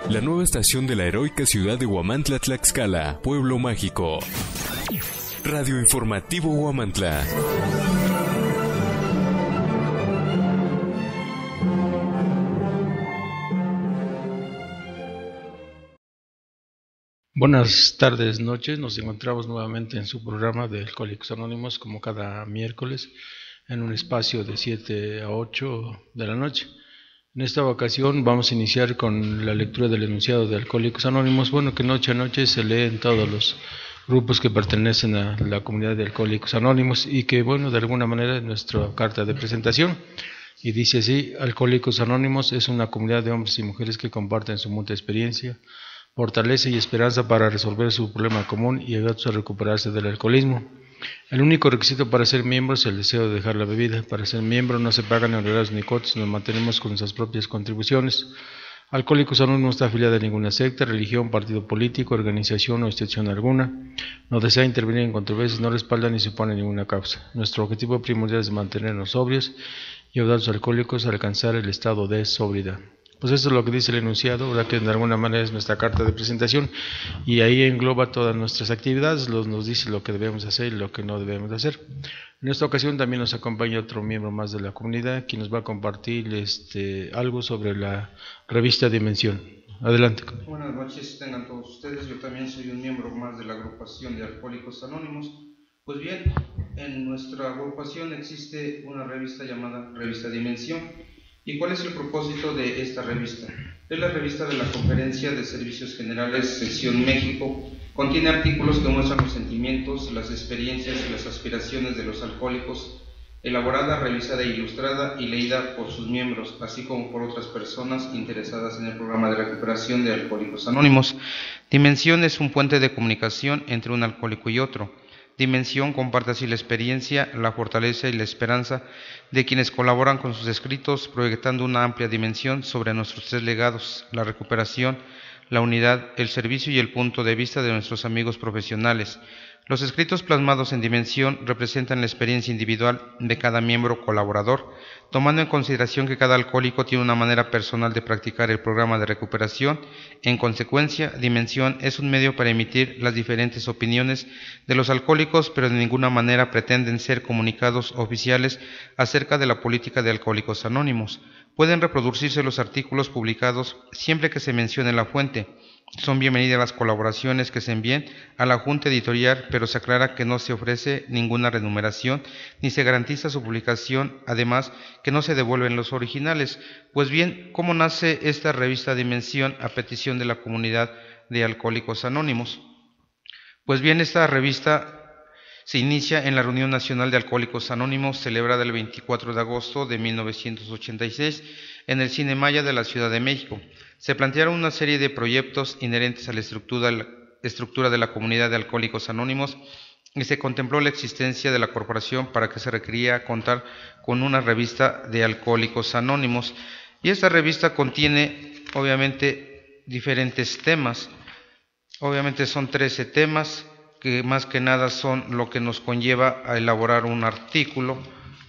la nueva estación de la heroica ciudad de Huamantla, Tlaxcala, pueblo mágico. Radio Informativo Huamantla. Buenas tardes, noches. Nos encontramos nuevamente en su programa de Alcohólicos Anónimos, como cada miércoles, en un espacio de 7 a 8 de la noche. En esta ocasión vamos a iniciar con la lectura del enunciado de Alcohólicos Anónimos, que noche a noche se lee en todos los grupos que pertenecen a la comunidad de Alcohólicos Anónimos y que, de alguna manera es nuestra carta de presentación. Y dice así: Alcohólicos Anónimos es una comunidad de hombres y mujeres que comparten su mutua experiencia, fortaleza y esperanza para resolver su problema común y ayudarlos a recuperarse del alcoholismo. El único requisito para ser miembro es el deseo de dejar la bebida. Para ser miembro no se pagan honorarios ni cuotas, nos mantenemos con nuestras propias contribuciones. Alcohólicos Anónimos no está afiliada a ninguna secta, religión, partido político, organización o institución alguna. No desea intervenir en controversias, no respalda ni supone ninguna causa. Nuestro objetivo primordial es mantenernos sobrios y ayudar a los alcohólicos a alcanzar el estado de sobriedad. Pues eso es lo que dice el enunciado, ¿verdad? Que de alguna manera es nuestra carta de presentación y ahí engloba todas nuestras actividades, nos dice lo que debemos hacer y lo que no debemos hacer. En esta ocasión también nos acompaña otro miembro más de la comunidad, quien nos va a compartir algo sobre la revista Dimensión. Adelante. Buenas noches, tengan todos ustedes. Yo también soy un miembro más de la agrupación de Alcohólicos Anónimos. Pues bien, en nuestra agrupación existe una revista llamada Revista Dimensión. ¿Y cuál es el propósito de esta revista? Es la revista de la Conferencia de Servicios Generales, Sección México. Contiene artículos que muestran los sentimientos, las experiencias y las aspiraciones de los alcohólicos, elaborada, revisada e ilustrada y leída por sus miembros, así como por otras personas interesadas en el programa de recuperación de Alcohólicos Anónimos. Dimensión es un puente de comunicación entre un alcohólico y otro. Dimensión comparte así la experiencia, la fortaleza y la esperanza de quienes colaboran con sus escritos, proyectando una amplia dimensión sobre nuestros tres legados: la recuperación, la unidad, el servicio y el punto de vista de nuestros amigos profesionales. Los escritos plasmados en Dimensión representan la experiencia individual de cada miembro colaborador, tomando en consideración que cada alcohólico tiene una manera personal de practicar el programa de recuperación. En consecuencia, Dimensión es un medio para emitir las diferentes opiniones de los alcohólicos, pero de ninguna manera pretenden ser comunicados oficiales acerca de la política de Alcohólicos Anónimos. Pueden reproducirse los artículos publicados siempre que se mencione la fuente. Son bienvenidas las colaboraciones que se envíen a la Junta Editorial, pero se aclara que no se ofrece ninguna remuneración ni se garantiza su publicación, además que no se devuelven los originales. Pues bien, ¿cómo nace esta revista Dimensión a petición de la comunidad de Alcohólicos Anónimos? Pues bien, esta revista se inicia en la Reunión Nacional de Alcohólicos Anónimos, celebrada el 24 de agosto de 1986 en el Cine Maya de la Ciudad de México. Se plantearon una serie de proyectos inherentes a la estructura de la comunidad de Alcohólicos Anónimos y se contempló la existencia de la corporación para que se requería contar con una revista de Alcohólicos Anónimos. Y esta revista contiene, obviamente, diferentes temas. Obviamente son 13 temas, que más que nada son lo que nos conlleva a elaborar un artículo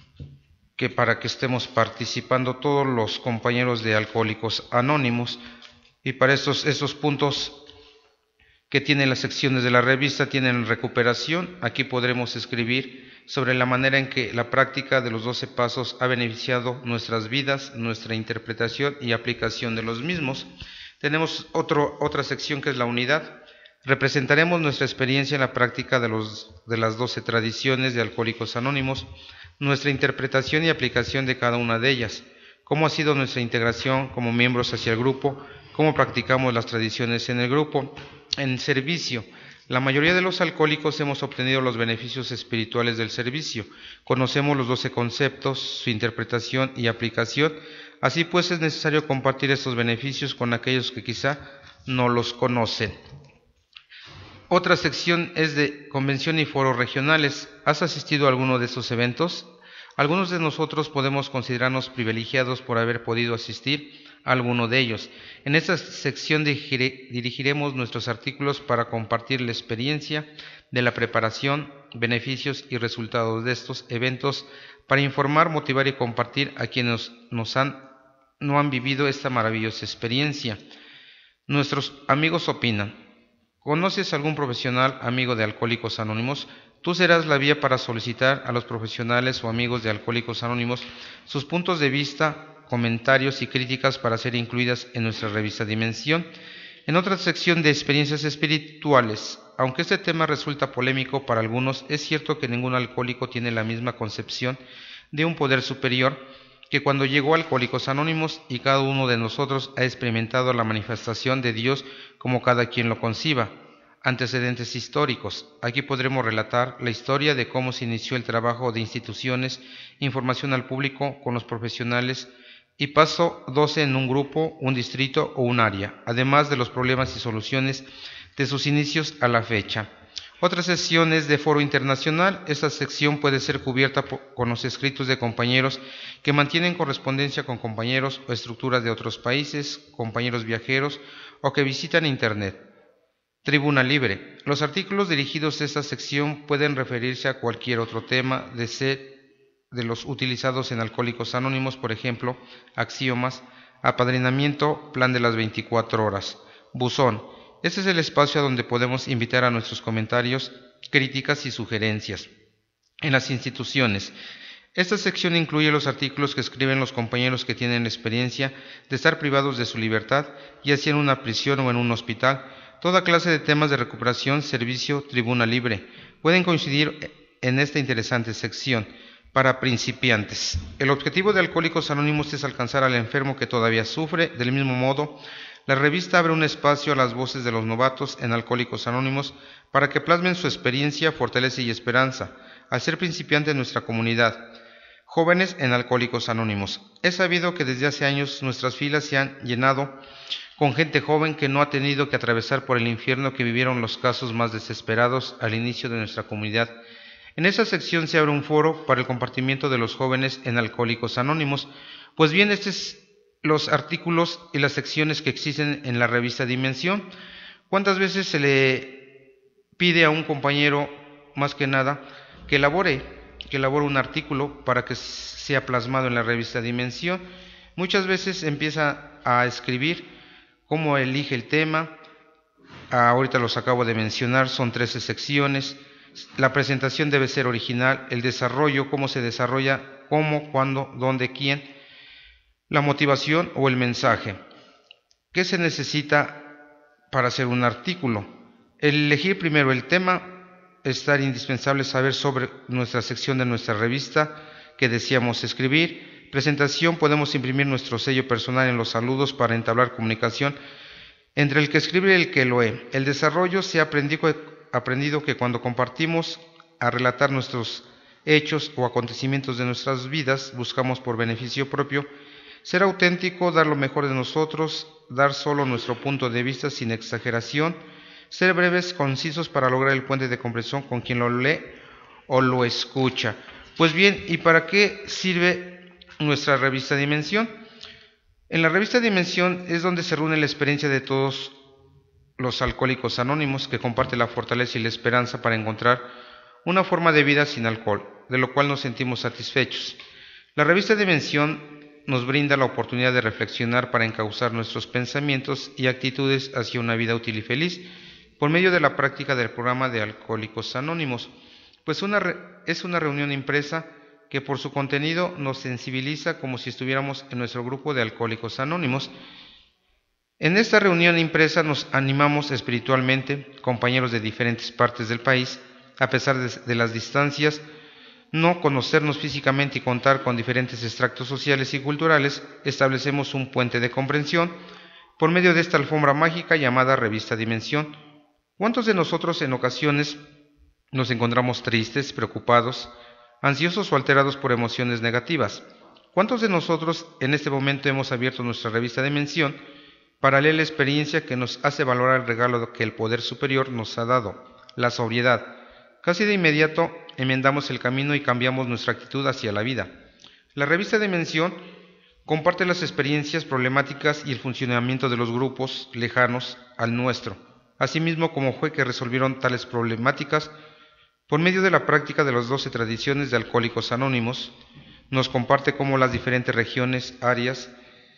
que para que estemos participando todos los compañeros de Alcohólicos Anónimos. Y para estos puntos que tienen las secciones de la revista tienen recuperación. Aquí podremos escribir sobre la manera en que la práctica de los 12 pasos ha beneficiado nuestras vidas, nuestra interpretación y aplicación de los mismos. Tenemos otra sección que es la unidad. Representaremos nuestra experiencia en la práctica de las 12 tradiciones de Alcohólicos Anónimos, nuestra interpretación y aplicación de cada una de ellas, cómo ha sido nuestra integración como miembros hacia el grupo, cómo practicamos las tradiciones en el grupo. En servicio, la mayoría de los alcohólicos hemos obtenido los beneficios espirituales del servicio, conocemos los 12 conceptos, su interpretación y aplicación. Así pues es necesario compartir estos beneficios con aquellos que quizá no los conocen. Otra sección es de convención y foros regionales. ¿Has asistido a alguno de estos eventos? Algunos de nosotros podemos considerarnos privilegiados por haber podido asistir a alguno de ellos. En esta sección dirigiremos nuestros artículos para compartir la experiencia de la preparación, beneficios y resultados de estos eventos, para informar, motivar y compartir a quienes no han vivido esta maravillosa experiencia. Nuestros amigos opinan. ¿Conoces algún profesional amigo de Alcohólicos Anónimos? Tú serás la vía para solicitar a los profesionales o amigos de Alcohólicos Anónimos sus puntos de vista, comentarios y críticas para ser incluidas en nuestra revista Dimensión. En otra sección de experiencias espirituales, aunque este tema resulta polémico para algunos, es cierto que ningún alcohólico tiene la misma concepción de un poder superior que cuando llegó a Alcohólicos Anónimos, y cada uno de nosotros ha experimentado la manifestación de Dios como cada quien lo conciba. Antecedentes históricos. Aquí podremos relatar la historia de cómo se inició el trabajo de instituciones, información al público con los profesionales y paso 12 en un grupo, un distrito o un área, además de los problemas y soluciones de sus inicios a la fecha. Otra sección es de foro internacional. Esta sección puede ser cubierta con los escritos de compañeros que mantienen correspondencia con compañeros o estructuras de otros países, compañeros viajeros o que visitan Internet. Tribuna libre. Los artículos dirigidos a esta sección pueden referirse a cualquier otro tema de los utilizados en Alcohólicos Anónimos, por ejemplo, axiomas, apadrinamiento, plan de las 24 horas. Buzón. Este es el espacio a donde podemos invitar a nuestros comentarios, críticas y sugerencias. En las instituciones. Esta sección incluye los artículos que escriben los compañeros que tienen la experiencia de estar privados de su libertad, ya sea en una prisión o en un hospital. Toda clase de temas de recuperación, servicio, tribuna libre pueden coincidir en esta interesante sección. Para principiantes. El objetivo de Alcohólicos Anónimos es alcanzar al enfermo que todavía sufre. Del mismo modo, la revista abre un espacio a las voces de los novatos en Alcohólicos Anónimos para que plasmen su experiencia, fortaleza y esperanza al ser principiante en nuestra comunidad. Jóvenes en Alcohólicos Anónimos. Es sabido que desde hace años nuestras filas se han llenado con gente joven que no ha tenido que atravesar por el infierno que vivieron los casos más desesperados al inicio de nuestra comunidad. En esta sección se abre un foro para el compartimiento de los jóvenes en Alcohólicos Anónimos. Pues bien, estos son los artículos y las secciones que existen en la revista Dimensión. ¿Cuántas veces se le pide a un compañero, más que nada, que elabore un artículo para que sea plasmado en la revista Dimensión? Muchas veces empieza a escribir cómo elige el tema. Ahorita los acabo de mencionar, son 13 secciones. La presentación debe ser original, el desarrollo, cómo se desarrolla, cómo, cuándo, dónde, quién, la motivación o el mensaje. ¿Qué se necesita para hacer un artículo? Elegir primero el tema, estar indispensable saber sobre nuestra sección de nuestra revista que deseamos escribir. Presentación, podemos imprimir nuestro sello personal en los saludos para entablar comunicación entre el que escribe y el que lo lee. El desarrollo se ha aprendido que cuando compartimos a relatar nuestros hechos o acontecimientos de nuestras vidas, buscamos por beneficio propio ser auténtico, dar lo mejor de nosotros, dar solo nuestro punto de vista sin exageración, ser breves, concisos para lograr el puente de comprensión con quien lo lee o lo escucha. Pues bien, ¿y para qué sirve nuestra revista Dimensión? En la revista Dimensión es donde se reúne la experiencia de todos los Alcohólicos Anónimos que comparten la fortaleza y la esperanza para encontrar una forma de vida sin alcohol, de lo cual nos sentimos satisfechos. La revista Dimensión nos brinda la oportunidad de reflexionar para encauzar nuestros pensamientos y actitudes hacia una vida útil y feliz por medio de la práctica del programa de Alcohólicos Anónimos, pues es una reunión impresa que por su contenido nos sensibiliza como si estuviéramos en nuestro grupo de Alcohólicos Anónimos. En esta reunión impresa nos animamos espiritualmente, compañeros de diferentes partes del país, a pesar de las distancias, no conocernos físicamente y contar con diferentes extractos sociales y culturales, establecemos un puente de comprensión por medio de esta alfombra mágica llamada Revista Dimensión. ¿Cuántos de nosotros en ocasiones nos encontramos tristes, preocupados, ansiosos o alterados por emociones negativas? ¿Cuántos de nosotros en este momento hemos abierto nuestra Revista Dimensión para leer la experiencia que nos hace valorar el regalo que el poder superior nos ha dado, la sobriedad? Casi de inmediato enmendamos el camino y cambiamos nuestra actitud hacia la vida. La revista Dimensión comparte las experiencias, problemáticas y el funcionamiento de los grupos lejanos al nuestro, asimismo como fue que resolvieron tales problemáticas por medio de la práctica de las 12 tradiciones de Alcohólicos Anónimos. Nos comparte cómo las diferentes regiones, áreas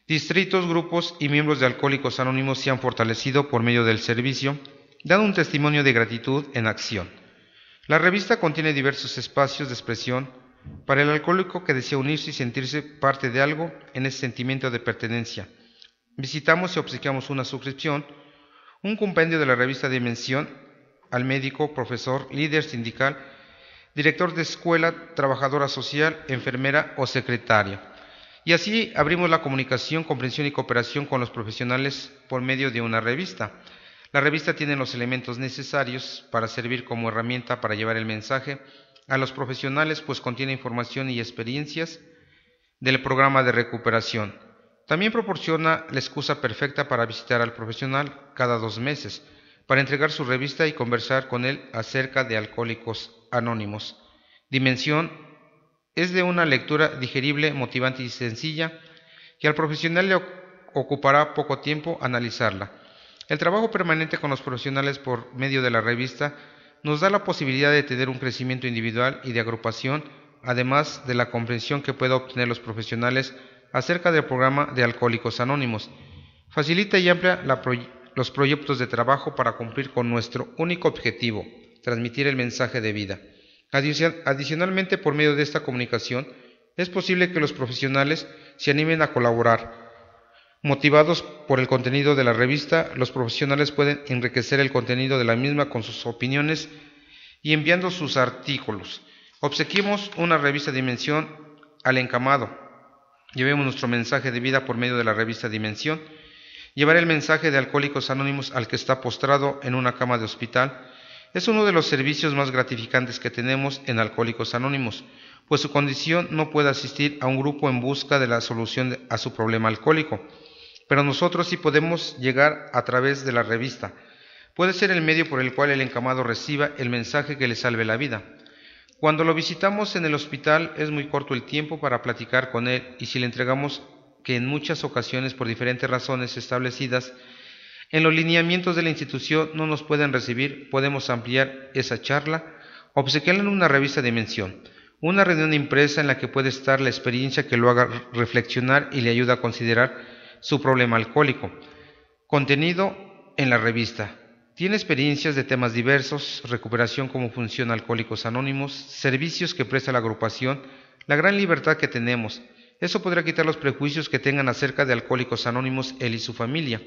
Distritos, grupos y miembros de Alcohólicos Anónimos se han fortalecido por medio del servicio, dando un testimonio de gratitud en acción. La revista contiene diversos espacios de expresión para el alcohólico que desea unirse y sentirse parte de algo en ese sentimiento de pertenencia. Visitamos y obsequiamos una suscripción, un compendio de la revista Dimensión al médico, profesor, líder sindical, director de escuela, trabajadora social, enfermera o secretaria. Y así abrimos la comunicación, comprensión y cooperación con los profesionales por medio de una revista. La revista tiene los elementos necesarios para servir como herramienta para llevar el mensaje a los profesionales, pues contiene información y experiencias del programa de recuperación. También proporciona la excusa perfecta para visitar al profesional cada 2 meses, para entregar su revista y conversar con él acerca de Alcohólicos Anónimos. Dimensión es de una lectura digerible, motivante y sencilla, que al profesional le ocupará poco tiempo analizarla. El trabajo permanente con los profesionales por medio de la revista nos da la posibilidad de tener un crecimiento individual y de agrupación, además de la comprensión que pueden obtener los profesionales acerca del programa de Alcohólicos Anónimos. Facilita y amplía los proyectos de trabajo para cumplir con nuestro único objetivo, transmitir el mensaje de vida. Adicionalmente, por medio de esta comunicación, es posible que los profesionales se animen a colaborar. Motivados por el contenido de la revista, los profesionales pueden enriquecer el contenido de la misma con sus opiniones y enviando sus artículos. Obsequiemos una revista Dimensión al encamado. Llevemos nuestro mensaje de vida por medio de la revista Dimensión. Llevar el mensaje de Alcohólicos Anónimos al que está postrado en una cama de hospital es uno de los servicios más gratificantes que tenemos en Alcohólicos Anónimos, pues su condición no puede asistir a un grupo en busca de la solución a su problema alcohólico. Pero nosotros sí podemos llegar a través de la revista. Puede ser el medio por el cual el encamado reciba el mensaje que le salve la vida. Cuando lo visitamos en el hospital es muy corto el tiempo para platicar con él, y si le entregamos que en muchas ocasiones por diferentes razones establecidas en los lineamientos de la institución no nos pueden recibir, podemos ampliar esa charla, obsequiarle una revista Dimensión, una reunión impresa en la que puede estar la experiencia que lo haga reflexionar y le ayuda a considerar su problema alcohólico. Contenido en la revista. Tiene experiencias de temas diversos, recuperación, cómo funciona Alcohólicos Anónimos, servicios que presta la agrupación, la gran libertad que tenemos. Eso podrá quitar los prejuicios que tengan acerca de Alcohólicos Anónimos él y su familia.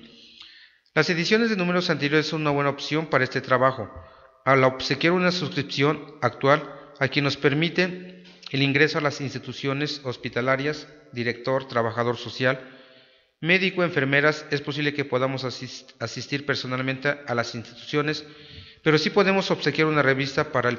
Las ediciones de números anteriores son una buena opción para este trabajo, al obsequiar una suscripción actual a quien nos permite el ingreso a las instituciones hospitalarias, director, trabajador social, médico, enfermeras. Es posible que podamos asistir personalmente a las instituciones, pero sí podemos obsequiar una revista para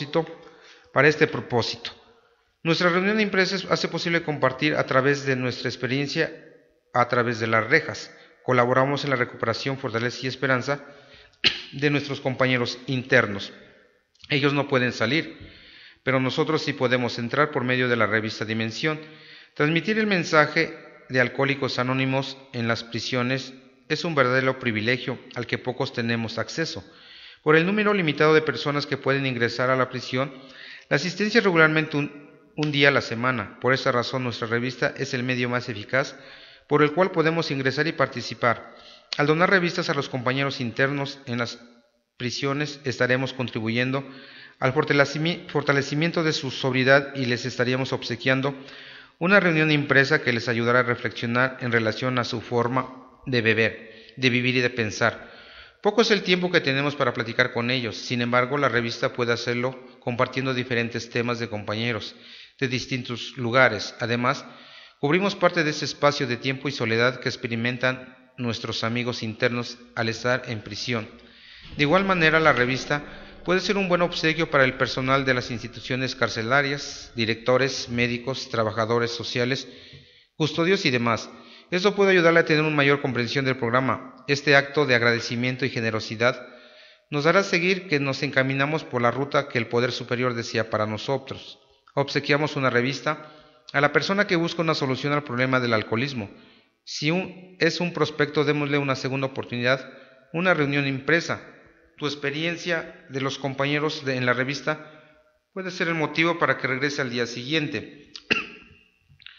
este propósito. Nuestra reunión impresa hace posible compartir a través de nuestra experiencia a través de las rejas. Colaboramos en la recuperación, fortaleza y esperanza de nuestros compañeros internos. Ellos no pueden salir, pero nosotros sí podemos entrar por medio de la revista Dimensión. Transmitir el mensaje de Alcohólicos Anónimos en las prisiones es un verdadero privilegio al que pocos tenemos acceso. Por el número limitado de personas que pueden ingresar a la prisión, la asistencia es regularmente un día a la semana. Por esta razón, nuestra revista es el medio más eficaz por el cual podemos ingresar y participar. Al donar revistas a los compañeros internos en las prisiones, estaremos contribuyendo al fortalecimiento de su sobriedad y les estaríamos obsequiando una reunión impresa que les ayudará a reflexionar en relación a su forma de beber, de vivir y de pensar. Poco es el tiempo que tenemos para platicar con ellos, sin embargo, la revista puede hacerlo compartiendo diferentes temas de compañeros de distintos lugares. Además, cubrimos parte de ese espacio de tiempo y soledad que experimentan nuestros amigos internos al estar en prisión. De igual manera, la revista puede ser un buen obsequio para el personal de las instituciones carcelarias, directores, médicos, trabajadores sociales, custodios y demás. Esto puede ayudarle a tener una mayor comprensión del programa. Este acto de agradecimiento y generosidad nos hará seguir que nos encaminamos por la ruta que el Poder Superior desea para nosotros. Obsequiamos una revista a la persona que busca una solución al problema del alcoholismo. Si es un prospecto, démosle una segunda oportunidad, una reunión impresa. Tu experiencia de los compañeros en la revista puede ser el motivo para que regrese al día siguiente.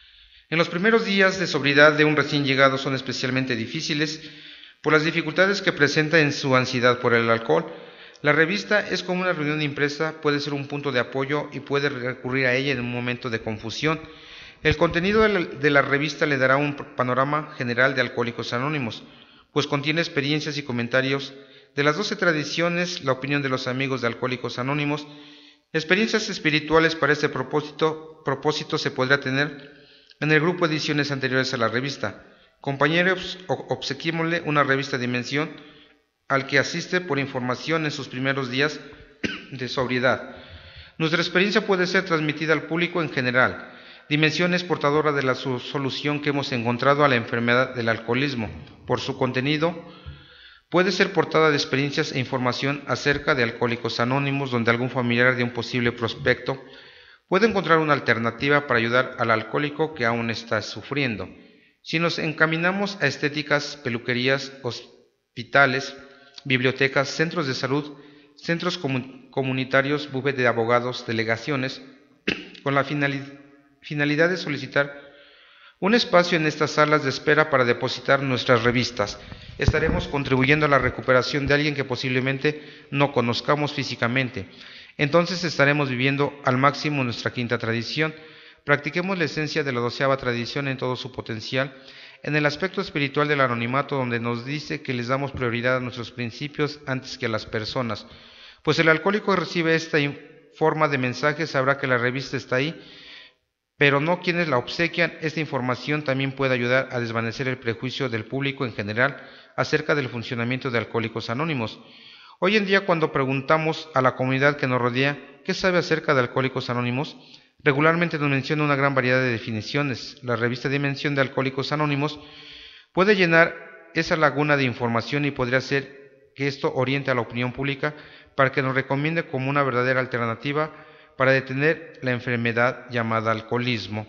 En los primeros días de sobriedad de un recién llegado son especialmente difíciles por las dificultades que presenta en su ansiedad por el alcohol. La revista es como una reunión impresa, puede ser un punto de apoyo y puede recurrir a ella en un momento de confusión. El contenido de la revista le dará un panorama general de Alcohólicos Anónimos, pues contiene experiencias y comentarios de las 12 tradiciones, la opinión de los amigos de Alcohólicos Anónimos, experiencias espirituales. Para este propósito se podrá tener en el grupo ediciones anteriores a la revista. Compañeros, obsequiémosle una revista Dimensión al que asiste por información en sus primeros días de sobriedad. Nuestra experiencia puede ser transmitida al público en general. Dimensión es portadora de la solución que hemos encontrado a la enfermedad del alcoholismo. Por su contenido, puede ser portada de experiencias e información acerca de Alcohólicos Anónimos, donde algún familiar de un posible prospecto puede encontrar una alternativa para ayudar al alcohólico que aún está sufriendo. Si nos encaminamos a estéticas, peluquerías, hospitales, bibliotecas, centros de salud, centros comunitarios, bufete de abogados, delegaciones, con la finalidad de solicitar un espacio en estas salas de espera para depositar nuestras revistas, estaremos contribuyendo a la recuperación de alguien que posiblemente no conozcamos físicamente. Entonces estaremos viviendo al máximo nuestra quinta tradición. Practiquemos la esencia de la 12ª tradición en todo su potencial, en el aspecto espiritual del anonimato, donde nos dice que les damos prioridad a nuestros principios antes que a las personas. Pues el alcohólico recibe esta forma de mensaje, sabrá que la revista está ahí, pero no quienes la obsequian. Esta información también puede ayudar a desvanecer el prejuicio del público en general acerca del funcionamiento de Alcohólicos Anónimos. Hoy en día, cuando preguntamos a la comunidad que nos rodea qué sabe acerca de Alcohólicos Anónimos, regularmente nos menciona una gran variedad de definiciones. La revista Dimensión de Alcohólicos Anónimos puede llenar esa laguna de información y podría ser que esto oriente a la opinión pública para que nos recomiende como una verdadera alternativa para detener la enfermedad llamada alcoholismo.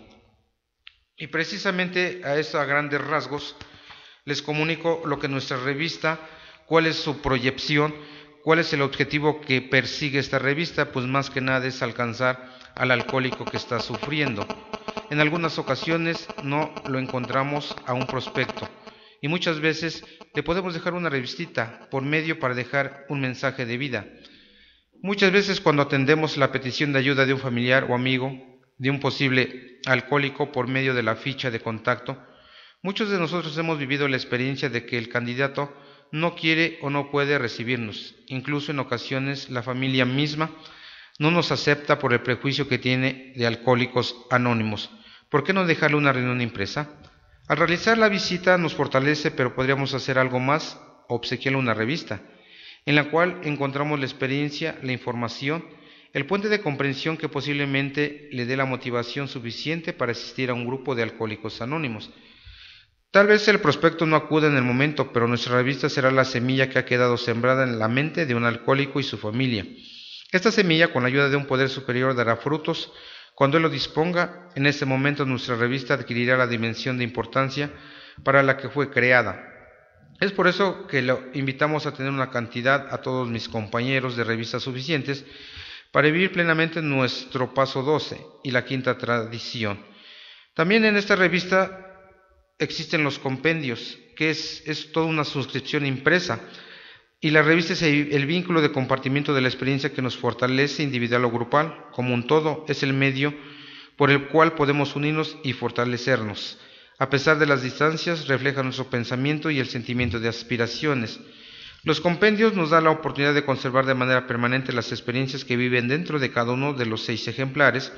Y precisamente a eso, a grandes rasgos, les comunico lo que nuestra revista, cuál es su proyección, cuál es el objetivo que persigue esta revista. Pues más que nada es alcanzar al alcohólico que está sufriendo. En algunas ocasiones no lo encontramos a un prospecto y muchas veces le podemos dejar una revistita por medio para dejar un mensaje de vida. Muchas veces cuando atendemos la petición de ayuda de un familiar o amigo de un posible alcohólico por medio de la ficha de contacto, muchos de nosotros hemos vivido la experiencia de que el candidato no quiere o no puede recibirnos. Incluso en ocasiones la familia misma no nos acepta por el prejuicio que tiene de Alcohólicos Anónimos. ¿Por qué no dejarle una reunión impresa? Al realizar la visita nos fortalece, pero podríamos hacer algo más, obsequiarle una revista, en la cual encontramos la experiencia, la información, el puente de comprensión que posiblemente le dé la motivación suficiente para asistir a un grupo de Alcohólicos Anónimos. Tal vez el prospecto no acude en el momento, pero nuestra revista será la semilla que ha quedado sembrada en la mente de un alcohólico y su familia. Esta semilla, con la ayuda de un poder superior, dará frutos cuando él lo disponga. En ese momento nuestra revista adquirirá la dimensión de importancia para la que fue creada. Es por eso que lo invitamos a tener una cantidad a todos mis compañeros de revistas suficientes para vivir plenamente nuestro paso 12 y la quinta tradición. También en esta revista existen los compendios, que es toda una suscripción impresa, y la revista es el vínculo de compartimiento de la experiencia que nos fortalece individual o grupal. Como un todo, es el medio por el cual podemos unirnos y fortalecernos. A pesar de las distancias, refleja nuestro pensamiento y el sentimiento de aspiraciones. Los compendios nos dan la oportunidad de conservar de manera permanente las experiencias que viven dentro de cada uno de los 6 ejemplares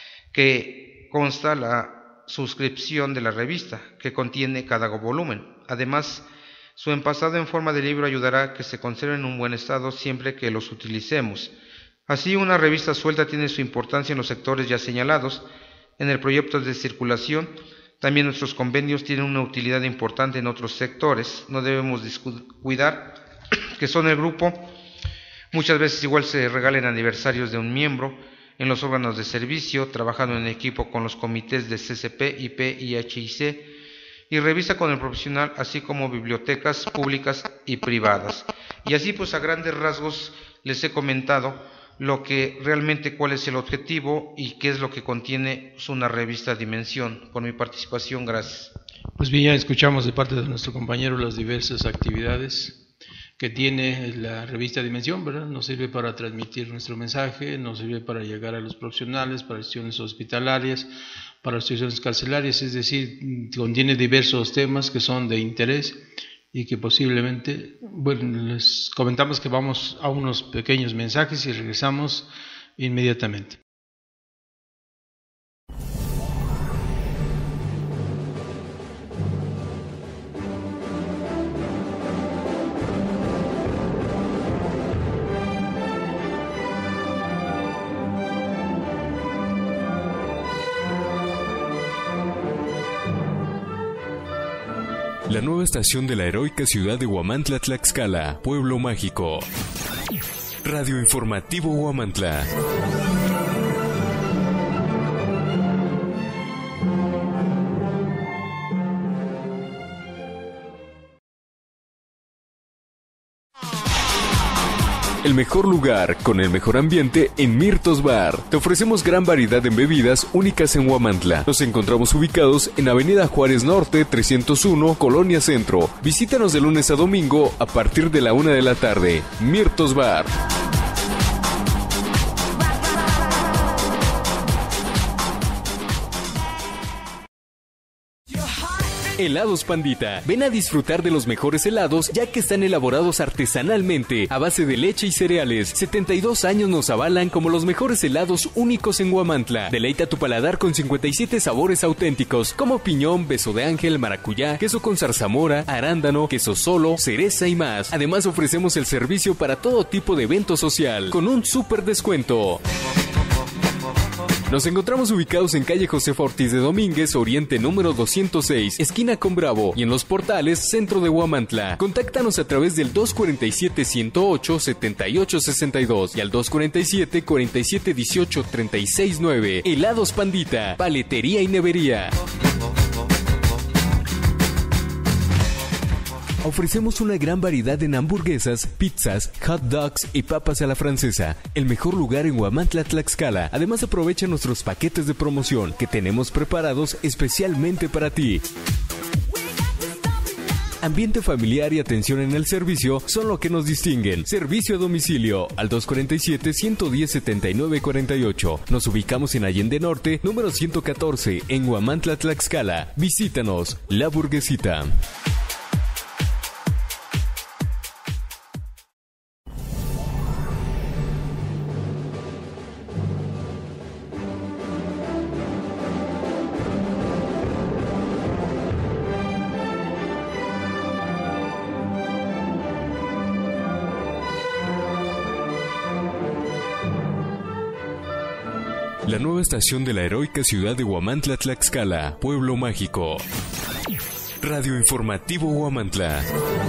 que consta la suscripción de la revista, que contiene cada volumen. Además, su empasado en forma de libro ayudará a que se conserven en un buen estado siempre que los utilicemos. Así, una revista suelta tiene su importancia en los sectores ya señalados. En el proyecto de circulación, también nuestros compendios tienen una utilidad importante en otros sectores. No debemos descuidar que son el grupo. Muchas veces igual se regalen aniversarios de un miembro en los órganos de servicio, trabajando en equipo con los comités de CCP, IP y HIC, y revisa con el profesional, así como bibliotecas públicas y privadas. Y así, pues, a grandes rasgos les he comentado lo que realmente cuál es el objetivo y qué es lo que contiene una revista Dimensión. Por mi participación, gracias. Pues bien, ya escuchamos de parte de nuestro compañero las diversas actividades que tiene la revista Dimensión, ¿verdad? Nos sirve para transmitir nuestro mensaje, nos sirve para llegar a los profesionales, para instituciones hospitalarias, para instituciones carcelarias, es decir, contiene diversos temas que son de interés y que posiblemente, bueno, les comentamos que vamos a unos pequeños mensajes y regresamos inmediatamente. La nueva estación de la heroica ciudad de Huamantla, Tlaxcala, Pueblo Mágico. Radio Informativo Huamantla. El mejor lugar, con el mejor ambiente, en Mirtos Bar. Te ofrecemos gran variedad en bebidas únicas en Huamantla. Nos encontramos ubicados en Avenida Juárez Norte, 301, Colonia Centro. Visítanos de lunes a domingo a partir de la 1 de la tarde. Mirtos Bar. Helados Pandita. Ven a disfrutar de los mejores helados, ya que están elaborados artesanalmente a base de leche y cereales. 72 años nos avalan como los mejores helados únicos en Huamantla. Deleita tu paladar con 57 sabores auténticos, como piñón, beso de ángel, maracuyá, queso con zarzamora, arándano, queso solo, cereza y más. Además ofrecemos el servicio para todo tipo de evento social, con un súper descuento. Nos encontramos ubicados en calle Josefa Ortiz de Domínguez, Oriente número 206, esquina con Bravo, y en Los Portales, centro de Huamantla. Contáctanos a través del 247-108-7862 y al 247-4718-369. Helados Pandita, paletería y nevería. Ofrecemos una gran variedad en hamburguesas, pizzas, hot dogs y papas a la francesa. El mejor lugar en Huamantla, Tlaxcala. Además, aprovecha nuestros paquetes de promoción que tenemos preparados especialmente para ti. Ambiente familiar y atención en el servicio son lo que nos distinguen. Servicio a domicilio al 247-110-7948. Nos ubicamos en Allende Norte, número 114, en Huamantla, Tlaxcala. Visítanos, La Burguesita. La nueva estación de la heroica ciudad de Huamantla, Tlaxcala, Pueblo Mágico. Radio Informativo Huamantla.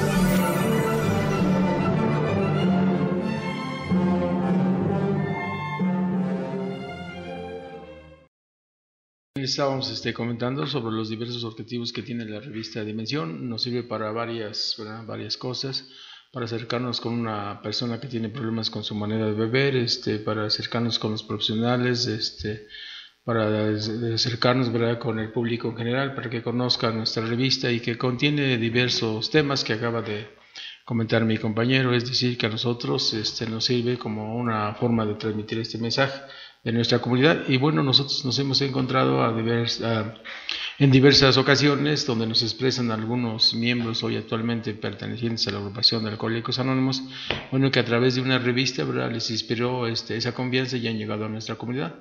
Estábamos comentando sobre los diversos objetivos que tiene la revista Dimensión. Nos sirve para varias cosas, para acercarnos con una persona que tiene problemas con su manera de beber, para acercarnos con los profesionales, para acercarnos, ¿verdad?, con el público en general, para que conozcan nuestra revista y que contiene diversos temas que acaba de comentar mi compañero. Es decir, que a nosotros nos sirve como una forma de transmitir este mensaje de nuestra comunidad. Y bueno, nosotros nos hemos encontrado en diversas ocasiones donde nos expresan algunos miembros hoy actualmente pertenecientes a la agrupación de Alcohólicos Anónimos, bueno, que a través de una revista, ¿verdad?, les inspiró esa confianza y han llegado a nuestra comunidad.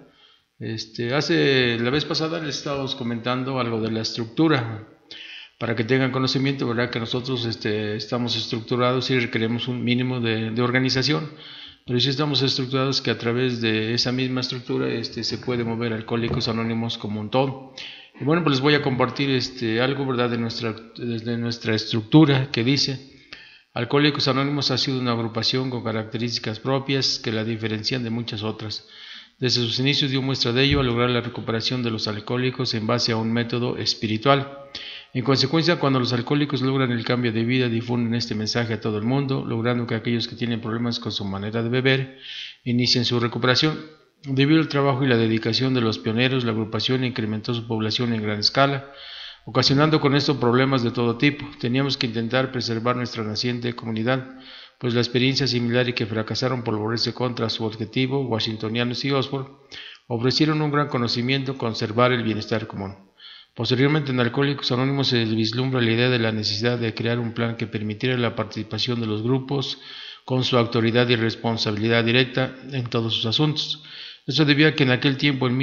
La vez pasada les estábamos comentando algo de la estructura, para que tengan conocimiento, ¿verdad?, que nosotros estamos estructurados y requerimos un mínimo de organización, pero sí estamos estructurados que a través de esa misma estructura se puede mover Alcohólicos Anónimos como un todo. Y bueno, pues les voy a compartir algo, ¿verdad?, de nuestra estructura, que dice: Alcohólicos Anónimos ha sido una agrupación con características propias que la diferencian de muchas otras. Desde sus inicios dio muestra de ello al lograr la recuperación de los alcohólicos en base a un método espiritual. En consecuencia, cuando los alcohólicos logran el cambio de vida, difunden este mensaje a todo el mundo, logrando que aquellos que tienen problemas con su manera de beber inicien su recuperación. Debido al trabajo y la dedicación de los pioneros, la agrupación incrementó su población en gran escala, ocasionando con esto problemas de todo tipo. Teníamos que intentar preservar nuestra naciente comunidad, pues la experiencia similar y que fracasaron por volverse contra su objetivo, washingtonianos y Oxford, ofrecieron un gran conocimiento, conservar el bienestar común. Posteriormente, en Alcohólicos Anónimos se vislumbra la idea de la necesidad de crear un plan que permitiera la participación de los grupos con su autoridad y responsabilidad directa en todos sus asuntos. Esto debido a que en aquel tiempo, en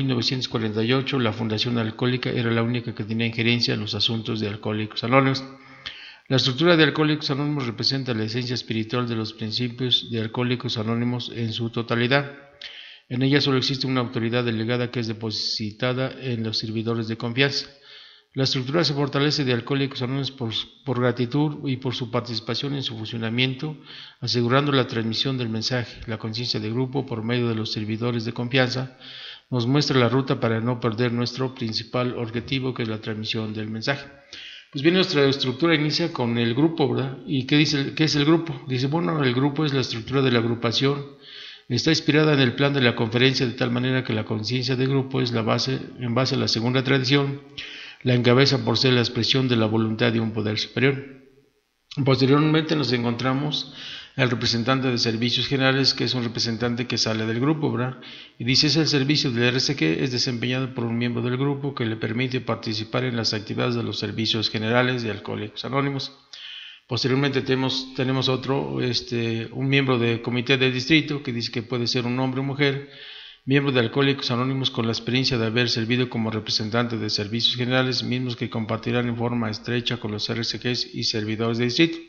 1948, la Fundación Alcohólica era la única que tenía injerencia en los asuntos de Alcohólicos Anónimos. La estructura de Alcohólicos Anónimos representa la esencia espiritual de los principios de Alcohólicos Anónimos en su totalidad. En ella solo existe una autoridad delegada que es depositada en los servidores de confianza. La estructura se fortalece de Alcohólicos Anónimos por gratitud y por su participación en su funcionamiento, asegurando la transmisión del mensaje. La conciencia de grupo, por medio de los servidores de confianza, nos muestra la ruta para no perder nuestro principal objetivo, que es la transmisión del mensaje. Pues bien, nuestra estructura inicia con el grupo, ¿verdad? ¿Y qué dice? ¿Qué es el grupo? Dice, bueno, el grupo es la estructura de la agrupación. Está inspirada en el plan de la conferencia, de tal manera que la conciencia de grupo es la base, en base a la segunda tradición, la encabeza por ser la expresión de la voluntad de un poder superior. Posteriormente nos encontramos el representante de servicios generales, que es un representante que sale del grupo, ¿verdad? Y dice, es el servicio del RSQ, es desempeñado por un miembro del grupo que le permite participar en las actividades de los servicios generales de Alcohólicos Anónimos. Posteriormente tenemos otro, un miembro del comité de distrito, que dice que puede ser un hombre o mujer, miembro de Alcohólicos Anónimos con la experiencia de haber servido como representante de servicios generales, mismos que compartirán en forma estrecha con los RSQs y servidores de distrito.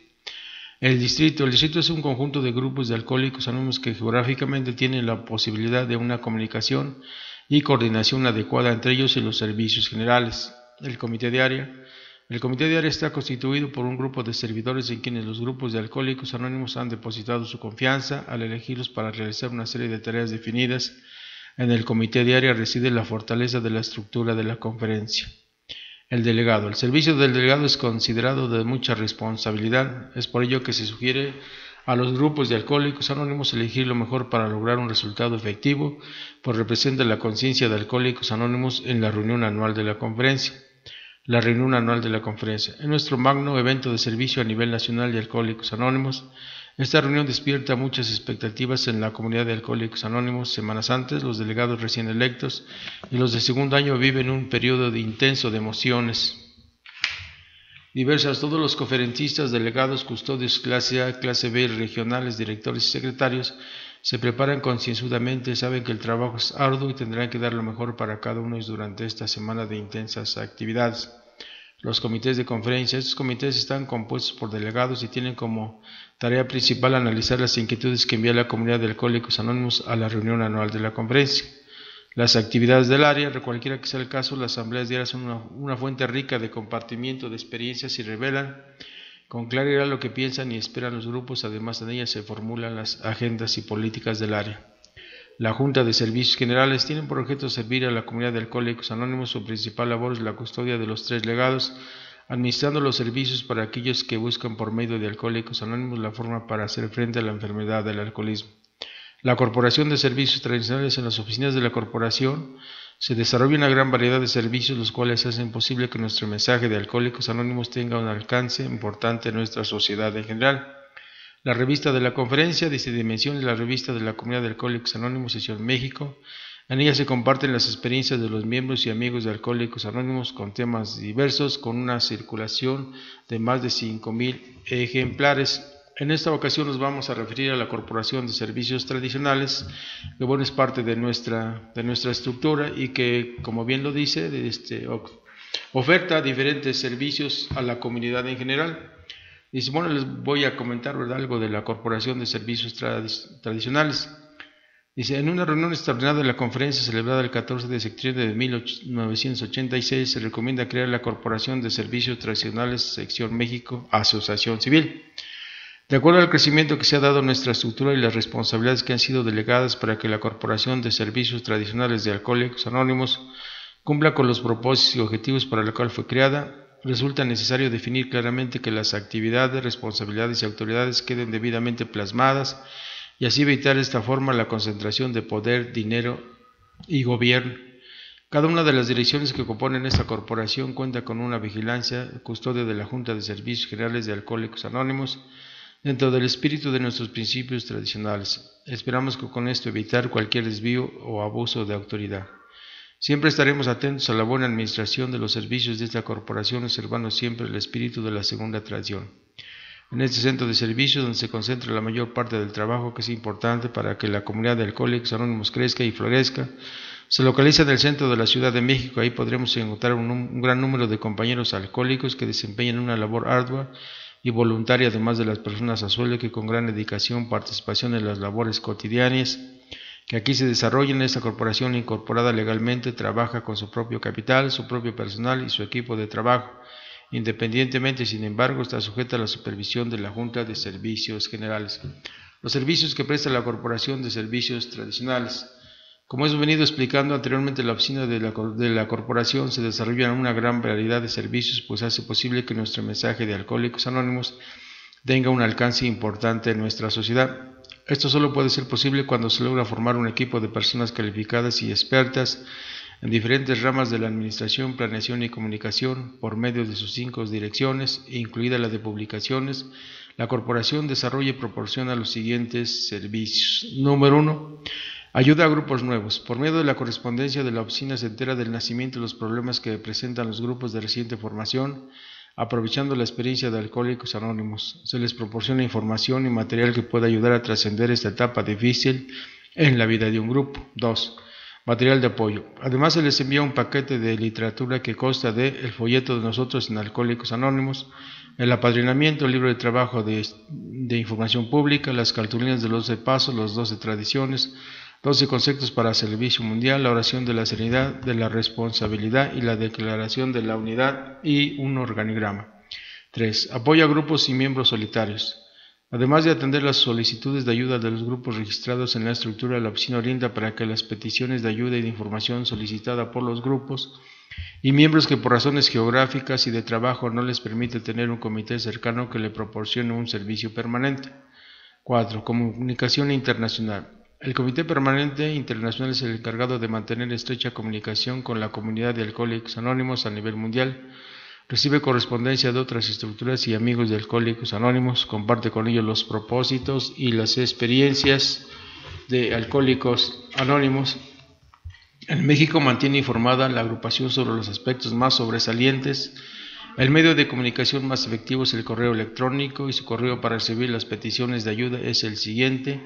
El distrito es un conjunto de grupos de Alcohólicos Anónimos que geográficamente tienen la posibilidad de una comunicación y coordinación adecuada entre ellos y los servicios generales. El comité de área está constituido por un grupo de servidores en quienes los grupos de Alcohólicos Anónimos han depositado su confianza al elegirlos para realizar una serie de tareas definidas. En el comité de área reside la fortaleza de la estructura de la conferencia. El delegado. El servicio del delegado es considerado de mucha responsabilidad. Es por ello que se sugiere a los grupos de Alcohólicos Anónimos elegir lo mejor para lograr un resultado efectivo, pues representa la conciencia de Alcohólicos Anónimos en la reunión anual de la conferencia. La reunión anual de la conferencia. En nuestro magno evento de servicio a nivel nacional de Alcohólicos Anónimos, esta reunión despierta muchas expectativas en la comunidad de Alcohólicos Anónimos. Semanas antes, los delegados recién electos y los de segundo año viven un periodo intenso de emociones diversas. Todos los conferencistas, delegados, custodios, clase A, clase B, regionales, directores y secretarios se preparan concienzudamente, saben que el trabajo es arduo y tendrán que dar lo mejor para cada uno durante esta semana de intensas actividades. Los comités de conferencia. Estos comités están compuestos por delegados y tienen como tarea principal analizar las inquietudes que envía la comunidad de Alcohólicos Anónimos a la reunión anual de la conferencia. Las actividades del área, cualquiera que sea el caso, las asambleas diarias son una fuente rica de compartimiento de experiencias y revelan con claridad lo que piensan y esperan los grupos. Además, en ellas se formulan las agendas y políticas del área. La Junta de Servicios Generales tiene por objeto servir a la comunidad de Alcohólicos Anónimos. Su principal labor es la custodia de los tres legados, administrando los servicios para aquellos que buscan por medio de Alcohólicos Anónimos la forma para hacer frente a la enfermedad del alcoholismo. La Corporación de Servicios Tradicionales. En las oficinas de la Corporación se desarrolla una gran variedad de servicios, los cuales hacen posible que nuestro mensaje de Alcohólicos Anónimos tenga un alcance importante en nuestra sociedad en general. La revista de la conferencia, dice Dimensión, es la revista de la comunidad de Alcohólicos Anónimos, sección México. En ella se comparten las experiencias de los miembros y amigos de Alcohólicos Anónimos con temas diversos, con una circulación de más de 5,000 ejemplares. En esta ocasión nos vamos a referir a la Corporación de Servicios Tradicionales, que bueno, es parte de nuestra estructura y que, como bien lo dice, oferta diferentes servicios a la comunidad en general. Dice, bueno, les voy a comentar, ¿verdad?, algo de la Corporación de Servicios Tradicionales. Dice, en una reunión extraordinaria de la conferencia celebrada el 14 de septiembre de 1986, se recomienda crear la Corporación de Servicios Tradicionales, sección México, Asociación Civil. De acuerdo al crecimiento que se ha dado a nuestra estructura y las responsabilidades que han sido delegadas para que la Corporación de Servicios Tradicionales de Alcohólicos Anónimos cumpla con los propósitos y objetivos para los cuales fue creada, resulta necesario definir claramente que las actividades, responsabilidades y autoridades queden debidamente plasmadas y así evitar de esta forma la concentración de poder, dinero y gobierno. Cada una de las direcciones que componen esta corporación cuenta con una vigilancia, custodia de la Junta de Servicios Generales de Alcohólicos Anónimos, dentro del espíritu de nuestros principios tradicionales. Esperamos que con esto evitar cualquier desvío o abuso de autoridad. Siempre estaremos atentos a la buena administración de los servicios de esta corporación, observando siempre el espíritu de la segunda tradición. En este centro de servicios, donde se concentra la mayor parte del trabajo que es importante para que la comunidad de Alcohólicos Anónimos crezca y florezca, se localiza en el centro de la Ciudad de México. Ahí podremos encontrar un gran número de compañeros alcohólicos que desempeñan una labor ardua y voluntaria, además de las personas a sueldo que con gran dedicación, participación en las labores cotidianas que aquí se desarrollan. Esta corporación incorporada legalmente trabaja con su propio capital, su propio personal y su equipo de trabajo. Independientemente, sin embargo, está sujeta a la supervisión de la Junta de Servicios Generales. Los servicios que presta la Corporación de Servicios Tradicionales. Como hemos venido explicando anteriormente, la oficina de la corporación se desarrolla una gran variedad de servicios, pues hace posible que nuestro mensaje de Alcohólicos Anónimos tenga un alcance importante en nuestra sociedad. Esto solo puede ser posible cuando se logra formar un equipo de personas calificadas y expertas en diferentes ramas de la administración, planeación y comunicación, por medio de sus 5 direcciones, incluida la de publicaciones. La corporación desarrolla y proporciona los siguientes servicios. Número 1. Ayuda a grupos nuevos. Por medio de la correspondencia de la oficina se entera del nacimiento y los problemas que presentan los grupos de reciente formación, aprovechando la experiencia de Alcohólicos Anónimos. Se les proporciona información y material que pueda ayudar a trascender esta etapa difícil en la vida de un grupo. 2. Material de apoyo. Además, se les envía un paquete de literatura que consta de el folleto de nosotros en Alcohólicos Anónimos, el apadrinamiento, el libro de trabajo de información pública, las cartulinas de los 12 pasos, los 12 tradiciones, 12 conceptos para el servicio mundial, la oración de la serenidad, de la responsabilidad y la declaración de la unidad y un organigrama. 3. Apoyo a grupos y miembros solitarios. Además de atender las solicitudes de ayuda de los grupos registrados en la estructura, la oficina orienta para que las peticiones de ayuda y de información solicitada por los grupos y miembros que por razones geográficas y de trabajo no les permite tener un comité cercano que le proporcione un servicio permanente. 4. Comunicación internacional. El Comité Permanente Internacional es el encargado de mantener estrecha comunicación con la comunidad de Alcohólicos Anónimos a nivel mundial. Recibe correspondencia de otras estructuras y amigos de Alcohólicos Anónimos, comparte con ellos los propósitos y las experiencias de Alcohólicos Anónimos. En México mantiene informada la agrupación sobre los aspectos más sobresalientes. El medio de comunicación más efectivo es el correo electrónico y su correo para recibir las peticiones de ayuda es el siguiente: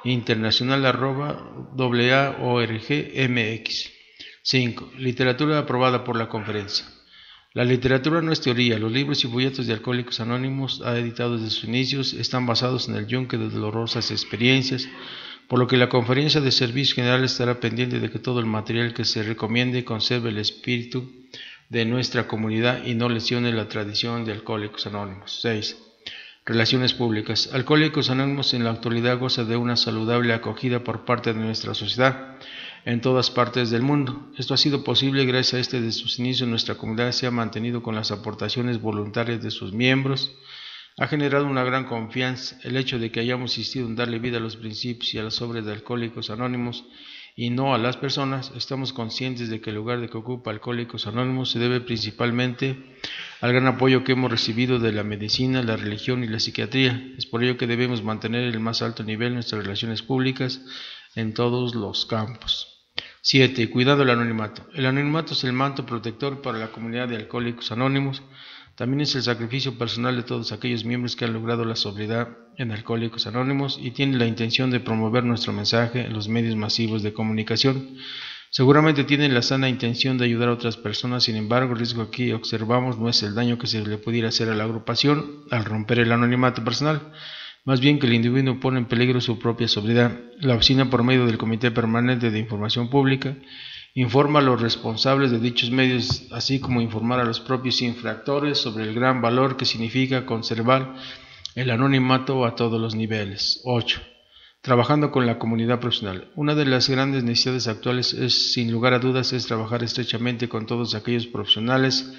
internacional@org.mx. 5. Literatura aprobada por la conferencia. La literatura no es teoría. Los libros y folletos de Alcohólicos Anónimos, editados desde sus inicios, están basados en el yunque de dolorosas experiencias, por lo que la Conferencia de Servicios Generales estará pendiente de que todo el material que se recomiende conserve el espíritu de nuestra comunidad y no lesione la tradición de Alcohólicos Anónimos. 6. Relaciones públicas. Alcohólicos Anónimos en la actualidad goza de una saludable acogida por parte de nuestra sociedad en todas partes del mundo. Esto ha sido posible gracias a desde sus inicios nuestra comunidad se ha mantenido con las aportaciones voluntarias de sus miembros. Ha generado una gran confianza el hecho de que hayamos insistido en darle vida a los principios y a las obras de Alcohólicos Anónimos y no a las personas. Estamos conscientes de que el lugar de que ocupa Alcohólicos Anónimos se debe principalmente al gran apoyo que hemos recibido de la medicina, la religión y la psiquiatría. Es por ello que debemos mantener el más alto nivel nuestras relaciones públicas en todos los campos. 7. Cuidado del anonimato. El anonimato es el manto protector para la comunidad de Alcohólicos Anónimos. También es el sacrificio personal de todos aquellos miembros que han logrado la sobriedad en Alcohólicos Anónimos y tienen la intención de promover nuestro mensaje en los medios masivos de comunicación. Seguramente tienen la sana intención de ayudar a otras personas, sin embargo, el riesgo que observamos no es el daño que se le pudiera hacer a la agrupación al romper el anonimato personal, más bien que el individuo pone en peligro su propia sobriedad. La oficina, por medio del Comité Permanente de Información Pública, informa a los responsables de dichos medios, así como informar a los propios infractores sobre el gran valor que significa conservar el anonimato a todos los niveles. 8. Trabajando con la comunidad profesional. Una de las grandes necesidades actuales es, sin lugar a dudas, trabajar estrechamente con todos aquellos profesionales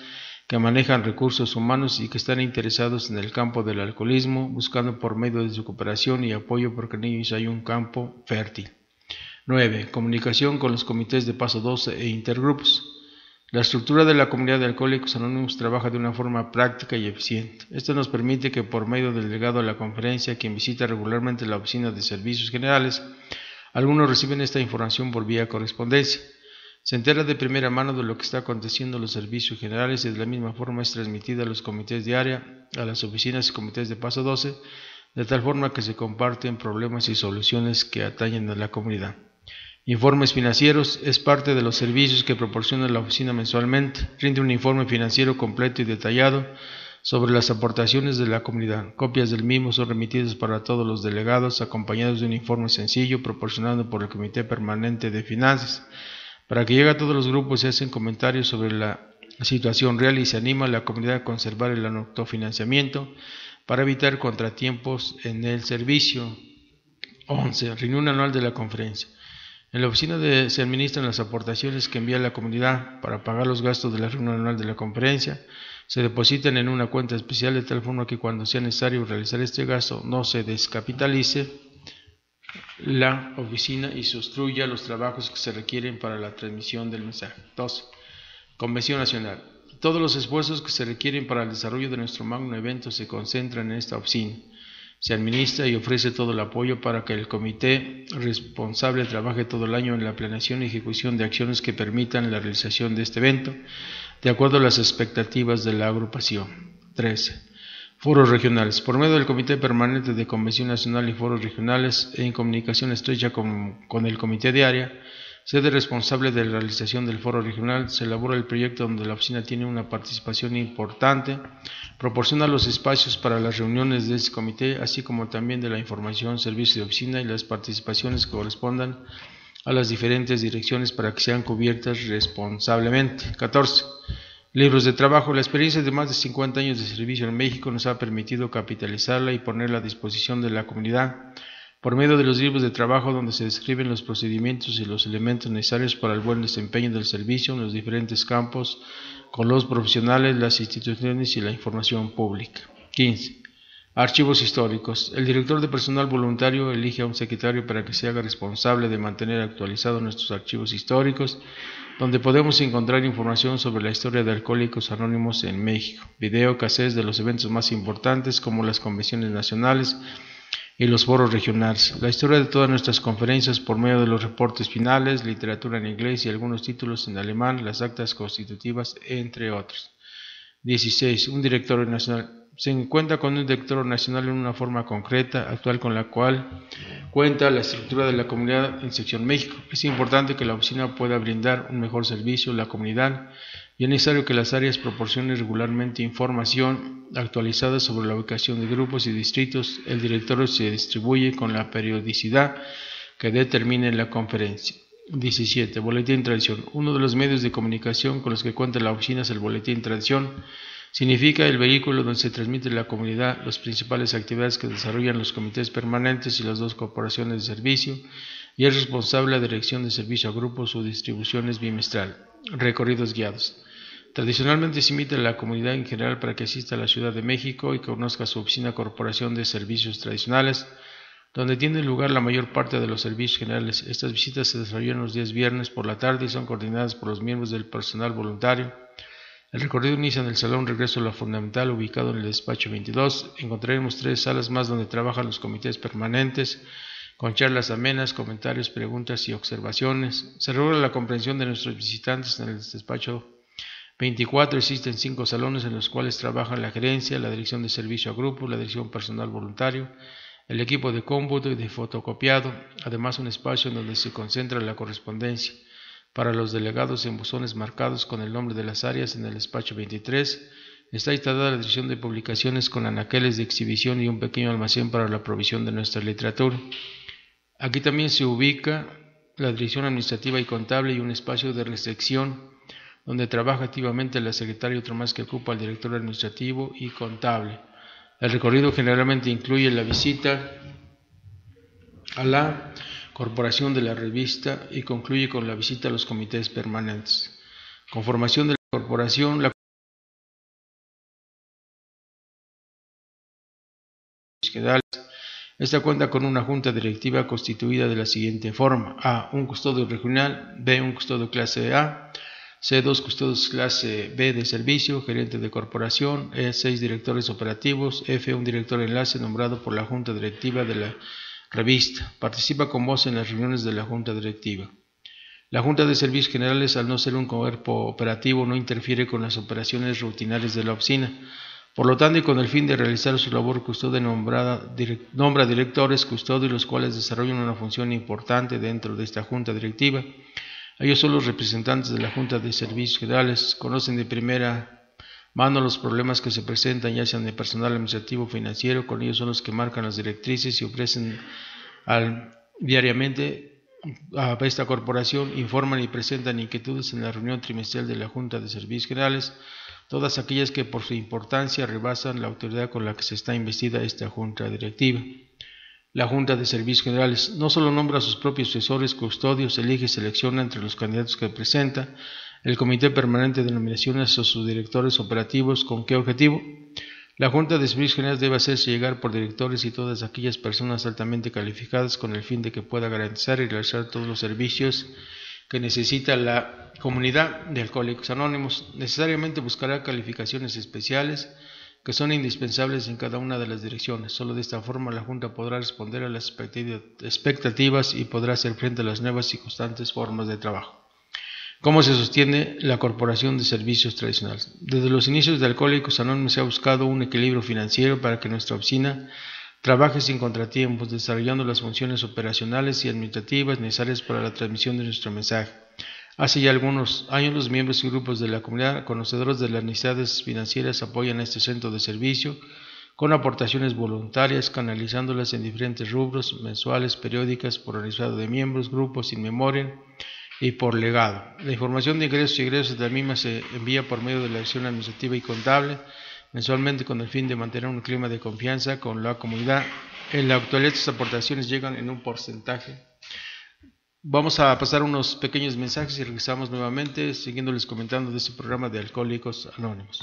que manejan recursos humanos y que están interesados en el campo del alcoholismo, buscando por medio de su cooperación y apoyo porque en ellos hay un campo fértil. 9. Comunicación con los comités de paso 12 e intergrupos. La estructura de la comunidad de Alcohólicos Anónimos trabaja de una forma práctica y eficiente. Esto nos permite que por medio del delegado a la conferencia, quien visita regularmente la oficina de servicios generales, algunos reciben esta información por vía correspondencia. Se entera de primera mano de lo que está aconteciendo en los servicios generales y de la misma forma es transmitida a los comités de área, a las oficinas y comités de paso 12, de tal forma que se comparten problemas y soluciones que atañen a la comunidad. Informes financieros es parte de los servicios que proporciona la oficina mensualmente. Rinde un informe financiero completo y detallado sobre las aportaciones de la comunidad. Copias del mismo son remitidas para todos los delegados, acompañados de un informe sencillo proporcionado por el Comité Permanente de Finanzas. Para que llegue a todos los grupos se hacen comentarios sobre la situación real y se anima a la comunidad a conservar el autofinanciamiento para evitar contratiempos en el servicio. 11. Reunión anual de la conferencia. En la oficina se administran las aportaciones que envía la comunidad para pagar los gastos de la reunión anual de la conferencia. Se depositan en una cuenta especial de tal forma que cuando sea necesario realizar este gasto no se descapitalice la oficina y se obstruya los trabajos que se requieren para la transmisión del mensaje. 12. Convención Nacional. Todos los esfuerzos que se requieren para el desarrollo de nuestro magno evento se concentran en esta oficina. Se administra y ofrece todo el apoyo para que el comité responsable trabaje todo el año en la planeación y ejecución de acciones que permitan la realización de este evento, de acuerdo a las expectativas de la agrupación. 13. Foros regionales. Por medio del Comité Permanente de Convención Nacional y foros regionales, en comunicación estrecha con el Comité de Área, sede responsable de la realización del foro regional, se elabora el proyecto donde la oficina tiene una participación importante, proporciona los espacios para las reuniones de este comité, así como también de la información, servicio de oficina y las participaciones que correspondan a las diferentes direcciones para que sean cubiertas responsablemente. 14. Libros de trabajo. La experiencia de más de 50 años de servicio en México nos ha permitido capitalizarla y ponerla a disposición de la comunidad por medio de los libros de trabajo donde se describen los procedimientos y los elementos necesarios para el buen desempeño del servicio en los diferentes campos con los profesionales, las instituciones y la información pública. 15. Archivos históricos. El director de personal voluntario elige a un secretario para que se haga responsable de mantener actualizados nuestros archivos históricos, donde podemos encontrar información sobre la historia de Alcohólicos Anónimos en México, video, cassettes de los eventos más importantes como las convenciones nacionales y los foros regionales, la historia de todas nuestras conferencias por medio de los reportes finales, literatura en inglés y algunos títulos en alemán, las actas constitutivas, entre otros. 16. Un directorio nacional. Se cuenta con un directorio nacional en una forma concreta, actual, con la cual cuenta la estructura de la comunidad en sección México. Es importante que la oficina pueda brindar un mejor servicio a la comunidad y es necesario que las áreas proporcionen regularmente información actualizada sobre la ubicación de grupos y distritos. El directorio se distribuye con la periodicidad que determine la conferencia. 17. Boletín Tradición. Uno de los medios de comunicación con los que cuenta la oficina es el Boletín Tradición. Significa el vehículo donde se transmite a la comunidad las principales actividades que desarrollan los comités permanentes y las dos corporaciones de servicio, y es responsable de la dirección de servicio a grupos. Su distribución es bimestral. Recorridos guiados. Tradicionalmente se invita a la comunidad en general para que asista a la Ciudad de México y conozca su oficina Corporación de Servicios Tradicionales, donde tiene lugar la mayor parte de los servicios generales. Estas visitas se desarrollan los días viernes por la tarde y son coordinadas por los miembros del personal voluntario. El recorrido inicia en el Salón Regreso a lo Fundamental, ubicado en el despacho 22. Encontraremos 3 salas más donde trabajan los comités permanentes, con charlas amenas, comentarios, preguntas y observaciones. Se logra la comprensión de nuestros visitantes en el despacho 24. Existen 5 salones en los cuales trabajan la gerencia, la dirección de servicio a grupos, la dirección personal voluntario, el equipo de cómputo y de fotocopiado, además un espacio en donde se concentra la correspondencia para los delegados en buzones marcados con el nombre de las áreas. En el despacho 23 está instalada la dirección de publicaciones con anaqueles de exhibición y un pequeño almacén para la provisión de nuestra literatura. Aquí también se ubica la dirección administrativa y contable y un espacio de recepción donde trabaja activamente la secretaria y otro más que ocupa el director administrativo y contable. El recorrido generalmente incluye la visita a la corporación de la revista y concluye con la visita a los comités permanentes. Conformación de la corporación. La generales. Esta cuenta con una junta directiva constituida de la siguiente forma: A. Un custodio regional. B. Un custodio clase A. C. 2 custodios clase B de servicio, gerente de corporación. E. 6 directores operativos. F. Un director enlace nombrado por la junta directiva de la revista. Participa con voz en las reuniones de la junta directiva. La Junta de Servicios Generales, al no ser un cuerpo operativo, no interfiere con las operaciones rutinarias de la oficina. Por lo tanto, y con el fin de realizar su labor, custodia nombra directores custodio, los cuales desarrollan una función importante dentro de esta Junta Directiva. Ellos son los representantes de la Junta de Servicios Generales, conocen de primera mano los problemas que se presentan, ya sean de personal administrativo o financiero. Con ellos son los que marcan las directrices y ofrecen diariamente a esta corporación, informan y presentan inquietudes en la reunión trimestral de la Junta de Servicios Generales, todas aquellas que por su importancia rebasan la autoridad con la que se está investida esta Junta Directiva. La Junta de Servicios Generales no solo nombra a sus propios asesores, custodios, elige y selecciona entre los candidatos que presenta el Comité Permanente de Nominaciones a sus directores operativos. ¿Con qué objetivo? La Junta de Servicios Generales debe hacerse llegar por directores y todas aquellas personas altamente calificadas con el fin de que pueda garantizar y realizar todos los servicios que necesita la comunidad de Alcohólicos Anónimos. Necesariamente buscará calificaciones especiales que son indispensables en cada una de las direcciones. Solo de esta forma la Junta podrá responder a las expectativas y podrá hacer frente a las nuevas y constantes formas de trabajo. ¿Cómo se sostiene la Corporación de Servicios Tradicionales? Desde los inicios de Alcohólicos Anónimos se ha buscado un equilibrio financiero para que nuestra oficina trabaje sin contratiempos, desarrollando las funciones operacionales y administrativas necesarias para la transmisión de nuestro mensaje. Hace ya algunos años los miembros y grupos de la comunidad, conocedores de las necesidades financieras, apoyan a este centro de servicio con aportaciones voluntarias, canalizándolas en diferentes rubros, mensuales, periódicas, por organizado de miembros, grupos, in memoriam y por legado. La información de ingresos y egresos de la misma se envía por medio de la acción administrativa y contable mensualmente con el fin de mantener un clima de confianza con la comunidad. En la actualidad estas aportaciones llegan en un porcentaje. Vamos a pasar unos pequeños mensajes y regresamos nuevamente siguiéndoles comentando de este programa de Alcohólicos Anónimos.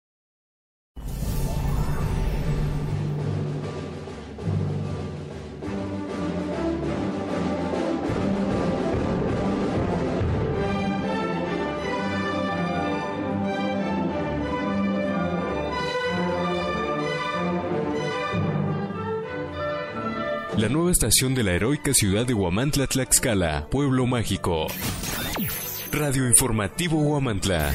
La nueva estación de la heroica ciudad de Huamantla, Tlaxcala, Pueblo Mágico. Radio Informativo Huamantla.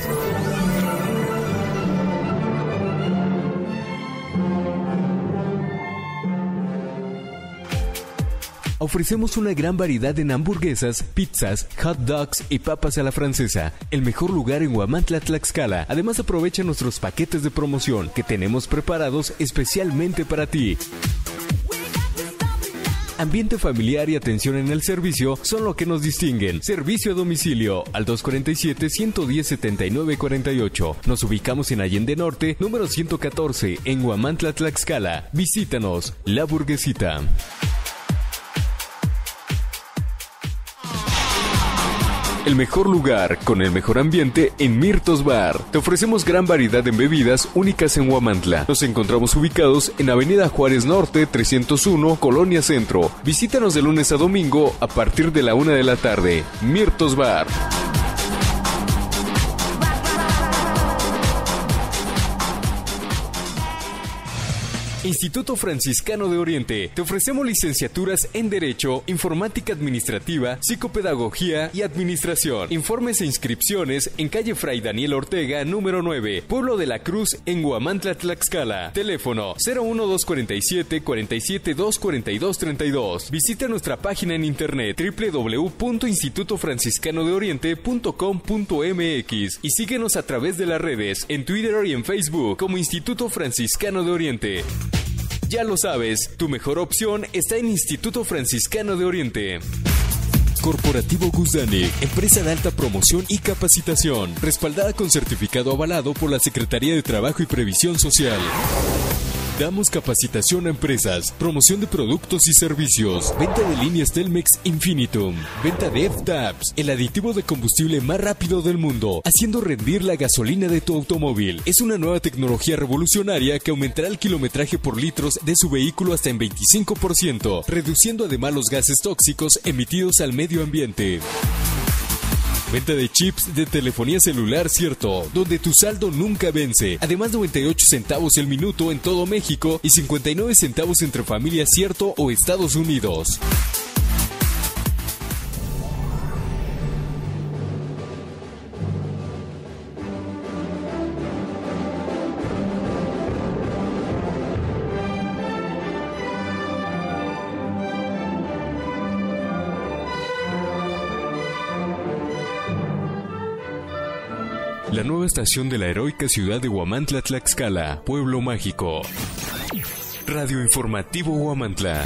Ofrecemos una gran variedad en hamburguesas, pizzas, hot dogs y papas a la francesa. El mejor lugar en Huamantla, Tlaxcala. Además aprovecha nuestros paquetes de promoción que tenemos preparados especialmente para ti. Ambiente familiar y atención en el servicio son lo que nos distinguen. Servicio a domicilio al 247-110-7948. Nos ubicamos en Allende Norte, número 114, en Huamantla, Tlaxcala. Visítanos, La Burguesita. El mejor lugar, con el mejor ambiente, en Mirtos Bar. Te ofrecemos gran variedad en bebidas únicas en Huamantla. Nos encontramos ubicados en Avenida Juárez Norte, 301, Colonia Centro. Visítanos de lunes a domingo a partir de la 1 de la tarde. Mirtos Bar. Instituto Franciscano de Oriente. Te ofrecemos licenciaturas en Derecho, Informática Administrativa, Psicopedagogía y Administración. Informes e inscripciones en calle Fray Daniel Ortega, número 9, Pueblo de la Cruz, en Huamantla, Tlaxcala. Teléfono 01247-47-24232. Visita nuestra página en internet www.institutofranciscanodeoriente.com.mx y síguenos a través de las redes, en Twitter y en Facebook como Instituto Franciscano de Oriente. Ya lo sabes, tu mejor opción está en Instituto Franciscano de Oriente. Corporativo Guzdani, empresa de alta promoción y capacitación, respaldada con certificado avalado por la Secretaría de Trabajo y Previsión Social. Damos capacitación a empresas, promoción de productos y servicios, venta de líneas Telmex Infinitum, venta de F-Tabs, el aditivo de combustible más rápido del mundo, haciendo rendir la gasolina de tu automóvil. Es una nueva tecnología revolucionaria que aumentará el kilometraje por litros de su vehículo hasta en 25%, reduciendo además los gases tóxicos emitidos al medio ambiente. Venta de chips de telefonía celular Cierto, donde tu saldo nunca vence. Además 98 centavos el minuto en todo México y 59 centavos entre familias Cierto o Estados Unidos. La nueva estación de la heroica ciudad de Huamantla, Tlaxcala, pueblo mágico. Radio Informativo Huamantla.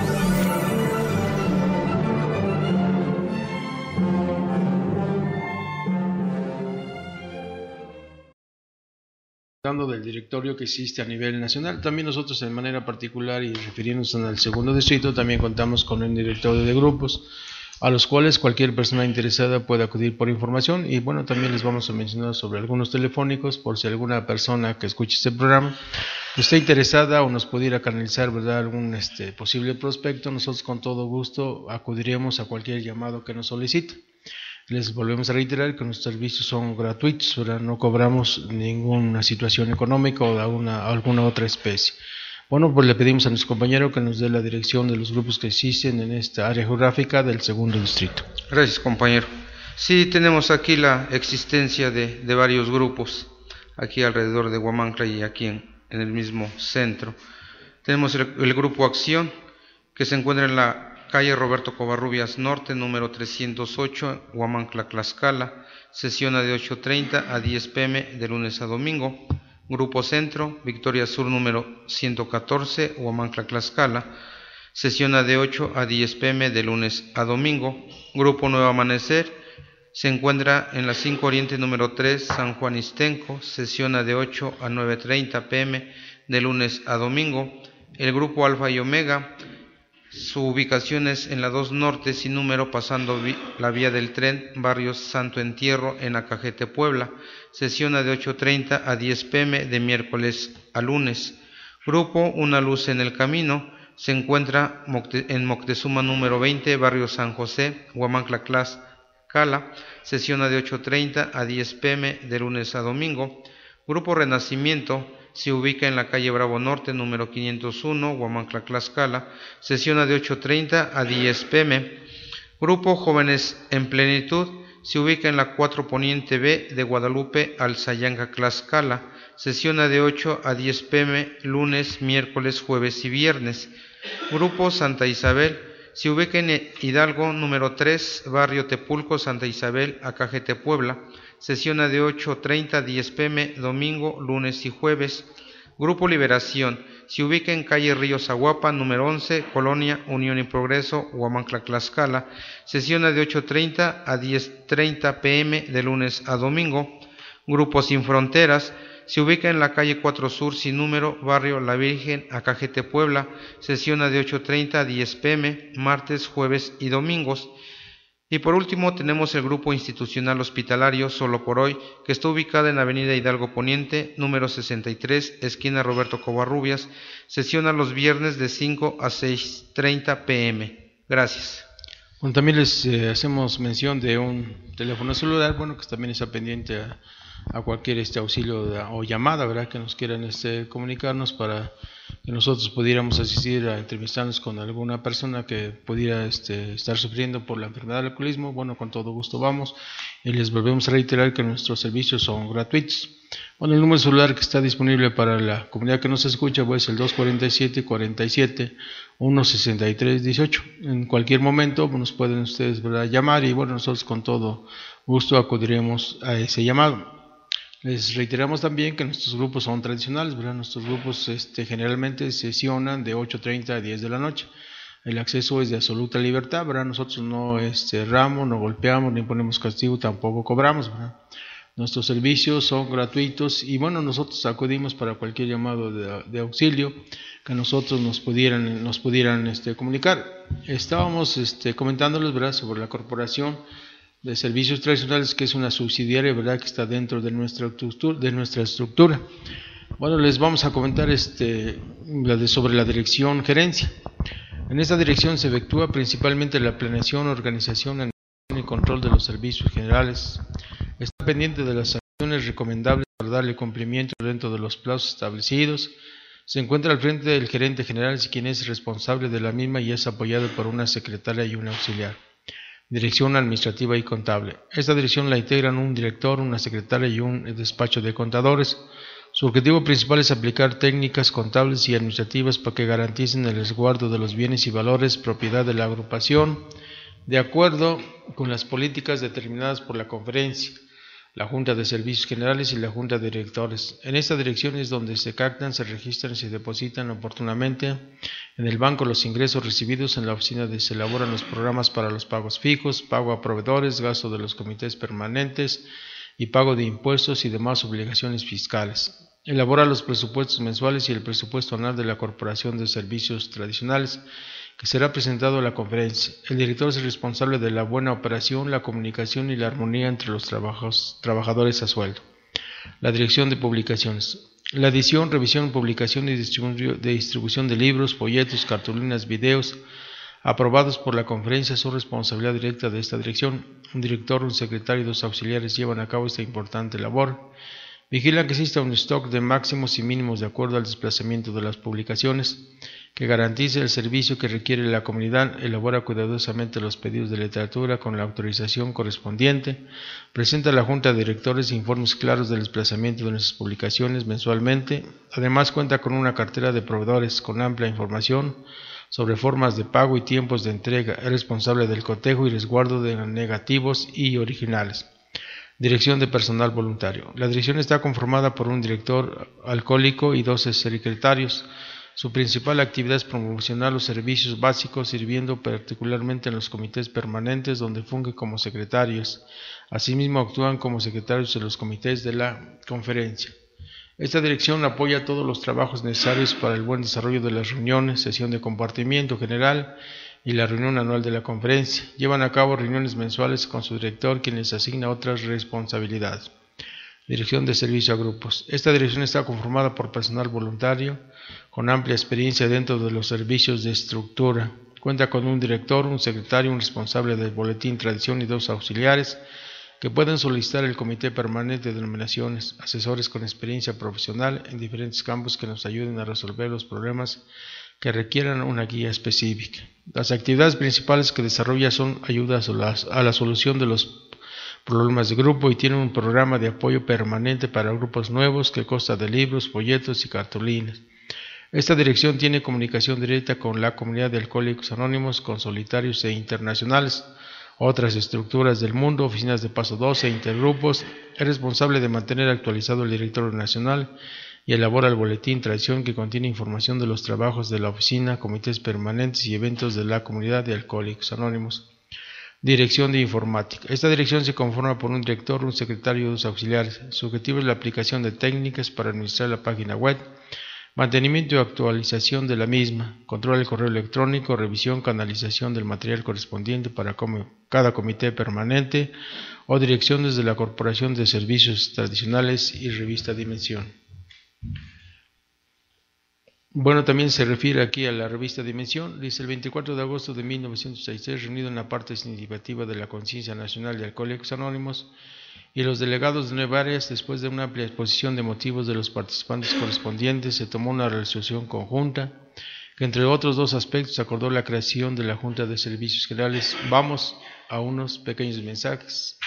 Hablando del directorio que existe a nivel nacional, también nosotros de manera particular y refiriéndonos al segundo distrito, también contamos con un directorio de grupos a los cuales cualquier persona interesada puede acudir por información. Y bueno, también les vamos a mencionar sobre algunos telefónicos por si alguna persona que escuche este programa esté interesada o nos pudiera canalizar, ¿verdad?, algún posible prospecto. Nosotros con todo gusto acudiremos a cualquier llamado que nos solicite. Les volvemos a reiterar que nuestros servicios son gratuitos, ¿verdad? No cobramos ninguna situación económica o de alguna otra especie. Bueno, pues le pedimos a nuestro compañero que nos dé la dirección de los grupos que existen en esta área geográfica del segundo distrito. Gracias, compañero. Sí, tenemos aquí la existencia de varios grupos, aquí alrededor de Huamantla y aquí en el mismo centro. Tenemos el grupo Acción, que se encuentra en la calle Roberto Covarrubias Norte, número 308, Huamantla, Tlaxcala. Sesiona de 8:30 a 10 p.m. de lunes a domingo. Grupo Centro, Victoria Sur número 114, Huamantla, Tlaxcala. Sesiona de 8 a 10 p.m. de lunes a domingo. Grupo Nuevo Amanecer, se encuentra en la 5 Oriente número 3, San Juan Ixtenco. Sesiona de 8 a 9:30 p.m. de lunes a domingo. El Grupo Alfa y Omega, su ubicación es en la 2 Norte sin número, pasando la vía del tren, barrio Santo Entierro, en Acajete, Puebla. Sesiona de 8:30 a 10 p.m. de miércoles a lunes. Grupo Una Luz en el Camino, se encuentra en Moctezuma número 20, barrio San José, Huamantla, Tlaxcala. Sesiona de 8:30 a 10 p.m. de lunes a domingo. Grupo Renacimiento, se ubica en la calle Bravo Norte, número 501, Huamantla, Tlaxcala. Sesiona de 8:30 a 10 p.m. Grupo Jóvenes en Plenitud, se ubica en la 4 Poniente B de Guadalupe, Alzayanca, Tlaxcala. Sesiona de 8 a 10 p.m. lunes, miércoles, jueves y viernes. Grupo Santa Isabel, se ubica en Hidalgo número 3, barrio Tepulco, Santa Isabel, Acajete, Puebla. Sesiona de 8:30 a 10 p.m. domingo, lunes y jueves. Grupo Liberación, se ubica en calle Río Zaguapa, número 11, Colonia Unión y Progreso, Huamantla, Tlaxcala. Sesiona de 8:30 a 10:30 p.m. de lunes a domingo. Grupo Sin Fronteras, se ubica en la calle 4 Sur sin número, barrio La Virgen, Acajete, Puebla. Sesiona de 8:30 a 10 p.m. martes, jueves y domingos. Y por último tenemos el Grupo Institucional Hospitalario Solo por Hoy, que está ubicada en Avenida Hidalgo Poniente, número 63, esquina Roberto Covarrubias. Sesiona los viernes de 5 a 6:30 p.m. Gracias. Bueno, también les hacemos mención de un teléfono celular, bueno, que también está pendiente a cualquier auxilio o llamada, ¿verdad?, que nos quieran comunicarnos para que nosotros pudiéramos asistir a entrevistarnos con alguna persona que pudiera estar sufriendo por la enfermedad del alcoholismo. Bueno, con todo gusto vamos, y les volvemos a reiterar que nuestros servicios son gratuitos. Bueno, el número celular que está disponible para la comunidad que nos escucha pues, es el 247-47-163-18. En cualquier momento nos pueden ustedes, ¿verdad?, llamar, y bueno, nosotros con todo gusto acudiremos a ese llamado. Les reiteramos también que nuestros grupos son tradicionales, ¿verdad? Nuestros grupos generalmente sesionan de 8:30 a 10 de la noche. El acceso es de absoluta libertad, ¿verdad? Nosotros no cerramos, no golpeamos, ni ponemos castigo, tampoco cobramos, ¿verdad? Nuestros servicios son gratuitos y bueno, nosotros acudimos para cualquier llamado de auxilio que nosotros nos pudieran comunicar. Estábamos comentándoles, ¿verdad?, sobre la Corporación de Servicios Tradicionales, que es una subsidiaria, ¿verdad?, que está dentro de nuestra estructura. Bueno, les vamos a comentar sobre la dirección gerencia. En esta dirección se efectúa principalmente la planeación, organización, administración y control de los servicios generales. Está pendiente de las acciones recomendables para darle cumplimiento dentro de los plazos establecidos. Se encuentra al frente del gerente general, quien es responsable de la misma y es apoyado por una secretaria y un auxiliar. Dirección administrativa y contable. Esta dirección la integran un director, una secretaria y un despacho de contadores. Su objetivo principal es aplicar técnicas contables y administrativas para que garanticen el resguardo de los bienes y valores propiedad de la agrupación, de acuerdo con las políticas determinadas por la conferencia, la Junta de Servicios Generales y la Junta de Directores. En esta dirección es donde se captan, se registran y se depositan oportunamente en el banco los ingresos recibidos. En la oficina se elaboran los programas para los pagos fijos, pago a proveedores, gasto de los comités permanentes y pago de impuestos y demás obligaciones fiscales. Elabora los presupuestos mensuales y el presupuesto anual de la Corporación de Servicios Tradicionales, que será presentado a la conferencia. El director es el responsable de la buena operación, la comunicación y la armonía entre los trabajadores a sueldo. La dirección de publicaciones. La edición, revisión, publicación y distribución de libros, folletos, cartulinas, videos aprobados por la conferencia son responsabilidad directa de esta dirección. Un director, un secretario y dos auxiliares llevan a cabo esta importante labor. Vigilan que exista un stock de máximos y mínimos de acuerdo al desplazamiento de las publicaciones, que garantice el servicio que requiere la comunidad, elabora cuidadosamente los pedidos de literatura con la autorización correspondiente, presenta a la Junta de Directores informes claros del desplazamiento de nuestras publicaciones mensualmente. Además cuenta con una cartera de proveedores con amplia información sobre formas de pago y tiempos de entrega. Es responsable del cotejo y resguardo de negativos y originales. Dirección de personal voluntario. La dirección está conformada por un director alcohólico y 12 secretarios. Su principal actividad es promocionar los servicios básicos, sirviendo particularmente en los comités permanentes, donde funge como secretarios. Asimismo, actúan como secretarios de los comités de la conferencia. Esta dirección apoya todos los trabajos necesarios para el buen desarrollo de las reuniones, sesión de compartimiento general y la reunión anual de la conferencia. Llevan a cabo reuniones mensuales con su director, quien les asigna otras responsabilidades. Dirección de servicio a grupos. Esta dirección está conformada por personal voluntario con amplia experiencia dentro de los servicios de estructura. Cuenta con un director, un secretario, un responsable del boletín tradición y dos auxiliares que pueden solicitar el comité permanente de denominaciones, asesores con experiencia profesional en diferentes campos que nos ayuden a resolver los problemas que requieran una guía específica. Las actividades principales que desarrolla son ayudas a la solución de los problemas de grupo y tienen un programa de apoyo permanente para grupos nuevos que consta de libros, folletos y cartulinas. Esta dirección tiene comunicación directa con la comunidad de Alcohólicos Anónimos, con solitarios e internacionales, otras estructuras del mundo, oficinas de Paso 12 e intergrupos. Es responsable de mantener actualizado el directorio nacional y elabora el boletín tradición, que contiene información de los trabajos de la oficina, comités permanentes y eventos de la comunidad de Alcohólicos Anónimos. Dirección de informática. Esta dirección se conforma por un director, un secretario y dos auxiliares. Su objetivo es la aplicación de técnicas para administrar la página web, mantenimiento y actualización de la misma, control del correo electrónico, revisión, canalización del material correspondiente para cada comité permanente o dirección desde la Corporación de Servicios Tradicionales y Revista Dimensión. Bueno, también se refiere aquí a la revista Dimensión. Dice: el 24 de agosto de 1966, reunido en la parte significativa de la Conciencia Nacional de Alcohólicos Anónimos y los delegados de 9 áreas, después de una amplia exposición de motivos de los participantes correspondientes, se tomó una resolución conjunta que, entre otros dos aspectos, acordó la creación de la Junta de Servicios Generales. Vamos a unos pequeños mensajes.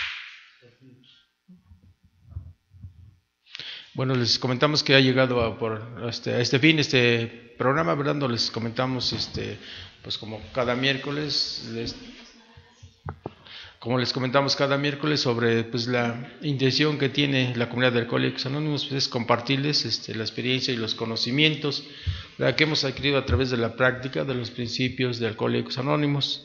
Bueno, les comentamos que ha llegado a este fin este programa, ¿verdad? Les comentamos pues como cada miércoles, sobre pues la intención que tiene la comunidad de Alcohólicos Anónimos, pues, es compartirles la experiencia y los conocimientos, ¿verdad?, que hemos adquirido a través de la práctica de los principios de Alcohólicos Anónimos,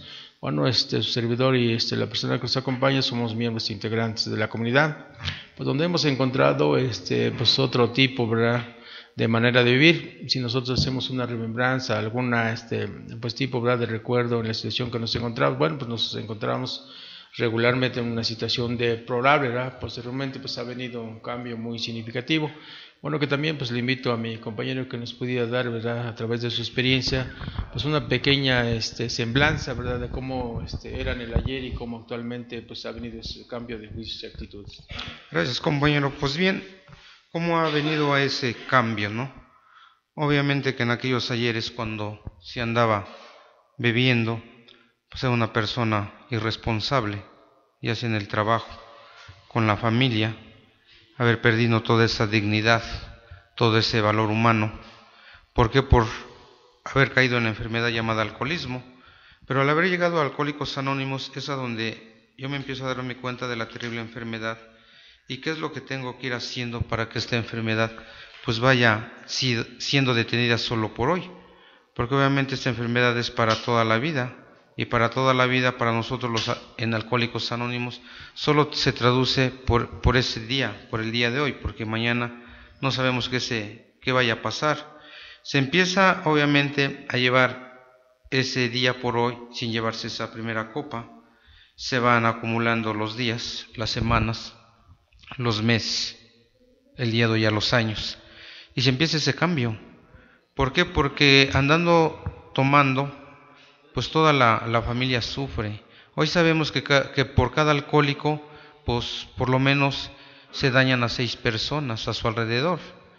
Bueno, su servidor y la persona que nos acompaña somos miembros integrantes de la comunidad, pues donde hemos encontrado pues otro tipo, ¿verdad?, de manera de vivir. Si nosotros hacemos una remembranza, alguna pues tipo, ¿verdad?, de recuerdo en la situación que nos encontramos, bueno, pues nos encontramos regularmente en una situación deplorable, ¿verdad? Posteriormente pues ha venido un cambio muy significativo. Bueno, que también pues le invito a mi compañero que nos pudiera dar, ¿verdad?, a través de su experiencia, pues una pequeña semblanza, ¿verdad?, de cómo era en el ayer y cómo actualmente pues ha venido ese cambio de juicios y actitudes. Gracias, compañero. Pues bien, ¿cómo ha venido a ese cambio, no? Obviamente que en aquellos ayeres cuando se andaba bebiendo, pues era una persona irresponsable, ya sea en el trabajo, con la familia, haber perdido toda esa dignidad, todo ese valor humano. ¿Por qué? Por haber caído en la enfermedad llamada alcoholismo. Pero al haber llegado a Alcohólicos Anónimos es a donde yo me empiezo a darme cuenta de la terrible enfermedad y qué es lo que tengo que ir haciendo para que esta enfermedad pues vaya siendo detenida solo por hoy. Porque obviamente esta enfermedad es para toda la vida. Y para toda la vida, para nosotros en Alcohólicos Anónimos, solo se traduce por ese día, por el día de hoy, porque mañana no sabemos qué vaya a pasar. Se empieza obviamente a llevar ese día por hoy sin llevarse esa primera copa. Se van acumulando los días, las semanas, los meses, el día de hoy a los años. Y se empieza ese cambio. ¿Por qué? Porque andando tomando, pues toda la familia sufre. Hoy sabemos que por cada alcohólico, pues por lo menos se dañan a 6 personas a su alrededor.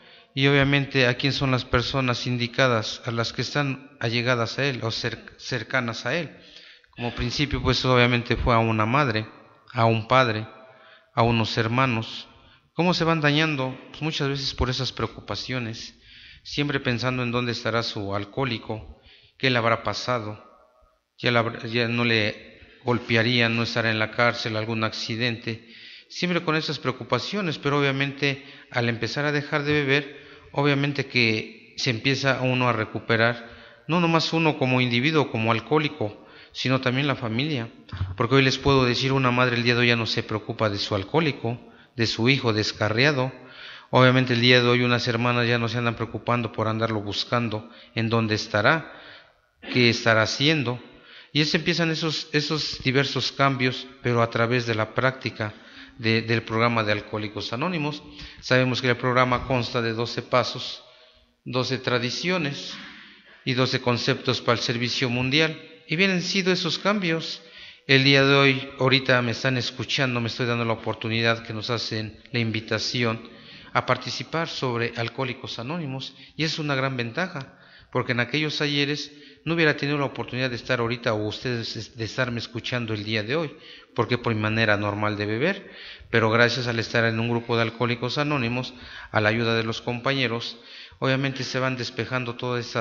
Y obviamente, ¿a quién son las personas indicadas? A las que están allegadas a él o cercanas a él. Como principio, pues obviamente fue a una madre, a un padre, a unos hermanos. ¿Cómo se van dañando? Pues muchas veces por esas preocupaciones, siempre pensando en dónde estará su alcohólico, qué le habrá pasado. Ya no le golpearían, no estará en la cárcel, algún accidente, siempre con esas preocupaciones. Pero obviamente al empezar a dejar de beber, obviamente que se empieza uno a recuperar, no nomás uno como individuo, como alcohólico, sino también la familia. Porque hoy les puedo decir, una madre el día de hoy ya no se preocupa de su alcohólico, de su hijo descarriado. Obviamente el día de hoy unas hermanas ya no se andan preocupando por andarlo buscando en dónde estará, qué estará haciendo. Y se empiezan esos diversos cambios, pero a través de la práctica del programa de Alcohólicos Anónimos. Sabemos que el programa consta de 12 pasos, 12 tradiciones y 12 conceptos para el servicio mundial. Y bien han sido esos cambios. El día de hoy, ahorita me están escuchando, me estoy dando la oportunidad que nos hacen la invitación a participar sobre Alcohólicos Anónimos. Y es una gran ventaja, porque en aquellos ayeres no hubiera tenido la oportunidad de estar ahorita o ustedes de estarme escuchando el día de hoy, porque por mi manera normal de beber, pero gracias al estar en un grupo de Alcohólicos Anónimos, a la ayuda de los compañeros, obviamente se van despejando todos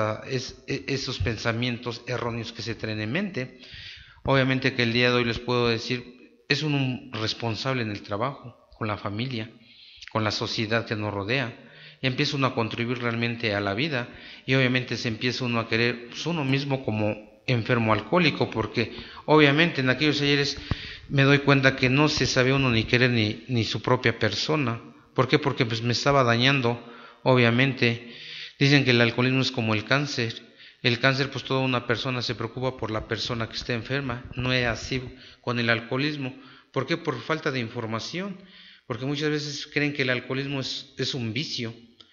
esos pensamientos erróneos que se traen en mente. Obviamente que el día de hoy les puedo decir, es un responsable en el trabajo, con la familia, con la sociedad que nos rodea. Empieza uno a contribuir realmente a la vida y obviamente se empieza uno a querer uno mismo como enfermo alcohólico, porque obviamente en aquellos ayeres me doy cuenta que no se sabe uno ni querer ni su propia persona. ¿Por qué? Porque pues me estaba dañando, obviamente. Dicen que el alcoholismo es como el cáncer. El cáncer, pues toda una persona se preocupa por la persona que está enferma. No es así con el alcoholismo. ¿Por qué? Por falta de información. Porque muchas veces creen que el alcoholismo es un vicio.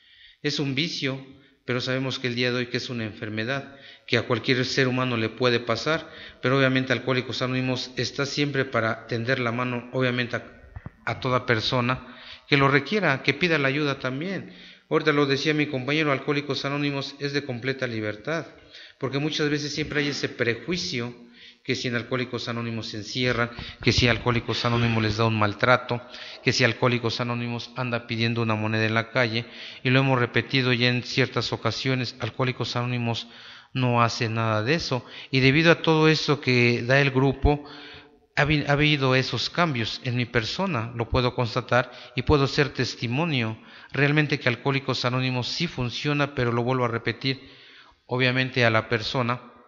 Es un vicio, pero sabemos que el día de hoy que es una enfermedad, que a cualquier ser humano le puede pasar, pero obviamente Alcohólicos Anónimos está siempre para tender la mano, obviamente a toda persona que lo requiera, que pida la ayuda también. Ahorita lo decía mi compañero, Alcohólicos Anónimos es de completa libertad, porque muchas veces siempre hay ese prejuicio que si en Alcohólicos Anónimos se encierran, que si Alcohólicos Anónimos les da un maltrato, que si Alcohólicos Anónimos anda pidiendo una moneda en la calle, y lo hemos repetido ya en ciertas ocasiones, Alcohólicos Anónimos no hace nada de eso, y debido a todo eso que da el grupo, ha habido esos cambios en mi persona, lo puedo constatar y puedo ser testimonio, realmente que Alcohólicos Anónimos sí funciona, pero lo vuelvo a repetir, obviamente a la persona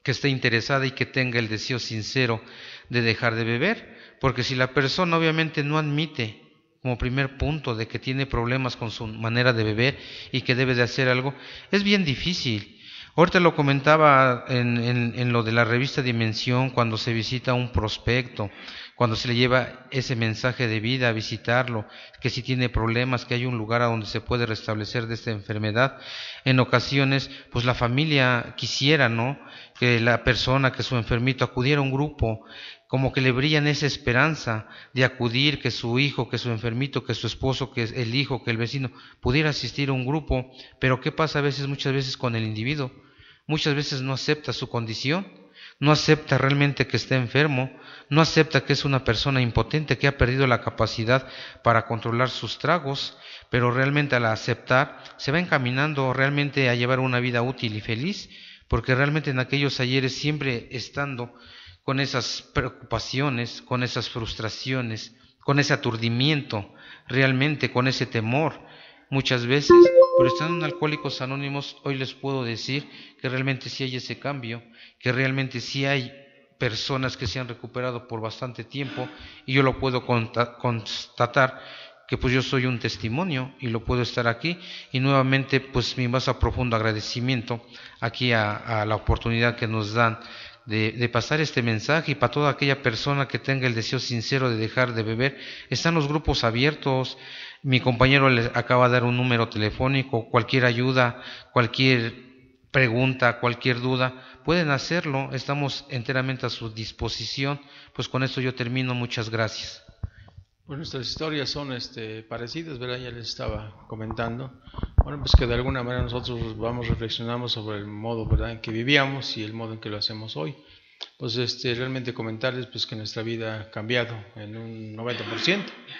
que esté interesada y que tenga el deseo sincero de dejar de beber, porque si la persona obviamente no admite como primer punto de que tiene problemas con su manera de beber y que debe de hacer algo, es bien difícil. Ahorita lo comentaba en lo de la revista Dimensión, cuando se visita un prospecto, cuando se le lleva ese mensaje de vida a visitarlo, que si tiene problemas, que hay un lugar a donde se puede restablecer de esta enfermedad. En ocasiones, pues la familia quisiera, ¿no?, que la persona, que su enfermito acudiera a un grupo, como que le brillan esa esperanza de acudir, que su hijo, que su enfermito, que su esposo, que el hijo, que el vecino pudiera asistir a un grupo. Pero ¿qué pasa muchas veces con el individuo? Muchas veces no acepta su condición, no acepta realmente que está enfermo, no acepta que es una persona impotente, que ha perdido la capacidad para controlar sus tragos, pero realmente al aceptar se va encaminando realmente a llevar una vida útil y feliz, porque realmente en aquellos ayeres, siempre estando con esas preocupaciones, con esas frustraciones, con ese aturdimiento, realmente con ese temor, muchas veces, pero estando en Alcohólicos Anónimos, hoy les puedo decir que realmente sí hay ese cambio, que realmente sí hay personas que se han recuperado por bastante tiempo, y yo lo puedo constatar, que pues yo soy un testimonio y lo puedo estar aquí, y nuevamente pues mi más profundo agradecimiento aquí a la oportunidad que nos dan de pasar este mensaje. Y para toda aquella persona que tenga el deseo sincero de dejar de beber, están los grupos abiertos. Mi compañero les acaba de dar un número telefónico, cualquier ayuda, cualquier pregunta, cualquier duda, pueden hacerlo, estamos enteramente a su disposición. Pues con esto yo termino, muchas gracias. Pues nuestras historias son parecidas, ¿verdad? Ya les estaba comentando. Bueno, pues que de alguna manera nosotros reflexionamos sobre el modo, ¿verdad?, en que vivíamos y el modo en que lo hacemos hoy. Pues realmente comentarles pues que nuestra vida ha cambiado en un 90%,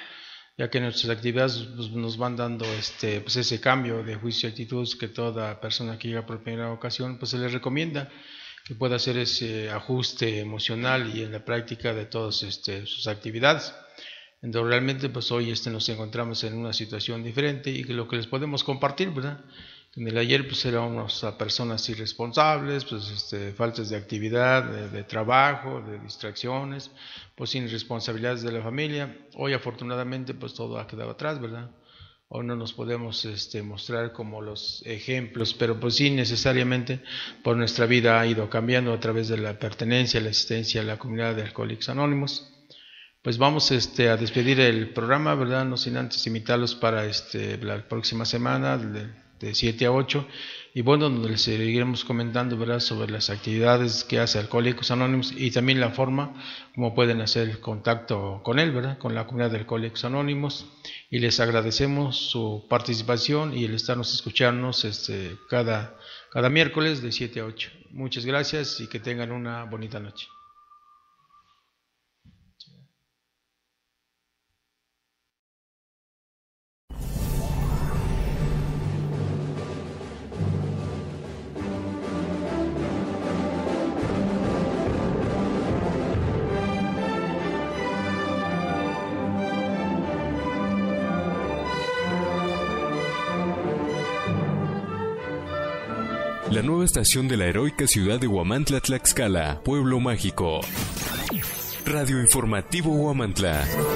ya que nuestras actividades pues, nos van dando pues ese cambio de juicio y actitudes que toda persona que llega por primera ocasión pues se les recomienda que pueda hacer ese ajuste emocional y en la práctica de todas sus actividades. Entonces realmente pues hoy nos encontramos en una situación diferente, y que lo que les podemos compartir, ¿verdad?, en el ayer pues éramos personas irresponsables, pues faltas de actividad, de trabajo, de distracciones, pues sin responsabilidades de la familia. Hoy afortunadamente pues todo ha quedado atrás, ¿verdad? Hoy no nos podemos mostrar como los ejemplos, pero pues sí necesariamente por nuestra vida ha ido cambiando a través de la pertenencia, la asistencia a la comunidad de Alcohólicos Anónimos. Pues vamos a despedir el programa, ¿verdad? No sin antes invitarlos para la próxima semana de 7 a 8, y bueno, donde les seguiremos comentando, ¿verdad?, sobre las actividades que hace Alcohólicos Anónimos y también la forma como pueden hacer contacto con él, ¿verdad?, con la comunidad de Alcohólicos Anónimos. Y les agradecemos su participación y el estarnos escucharnos cada miércoles de 7 a 8. Muchas gracias y que tengan una bonita noche. La nueva estación de la heroica ciudad de Huamantla, Tlaxcala, Pueblo Mágico. Radio Informativo Huamantla.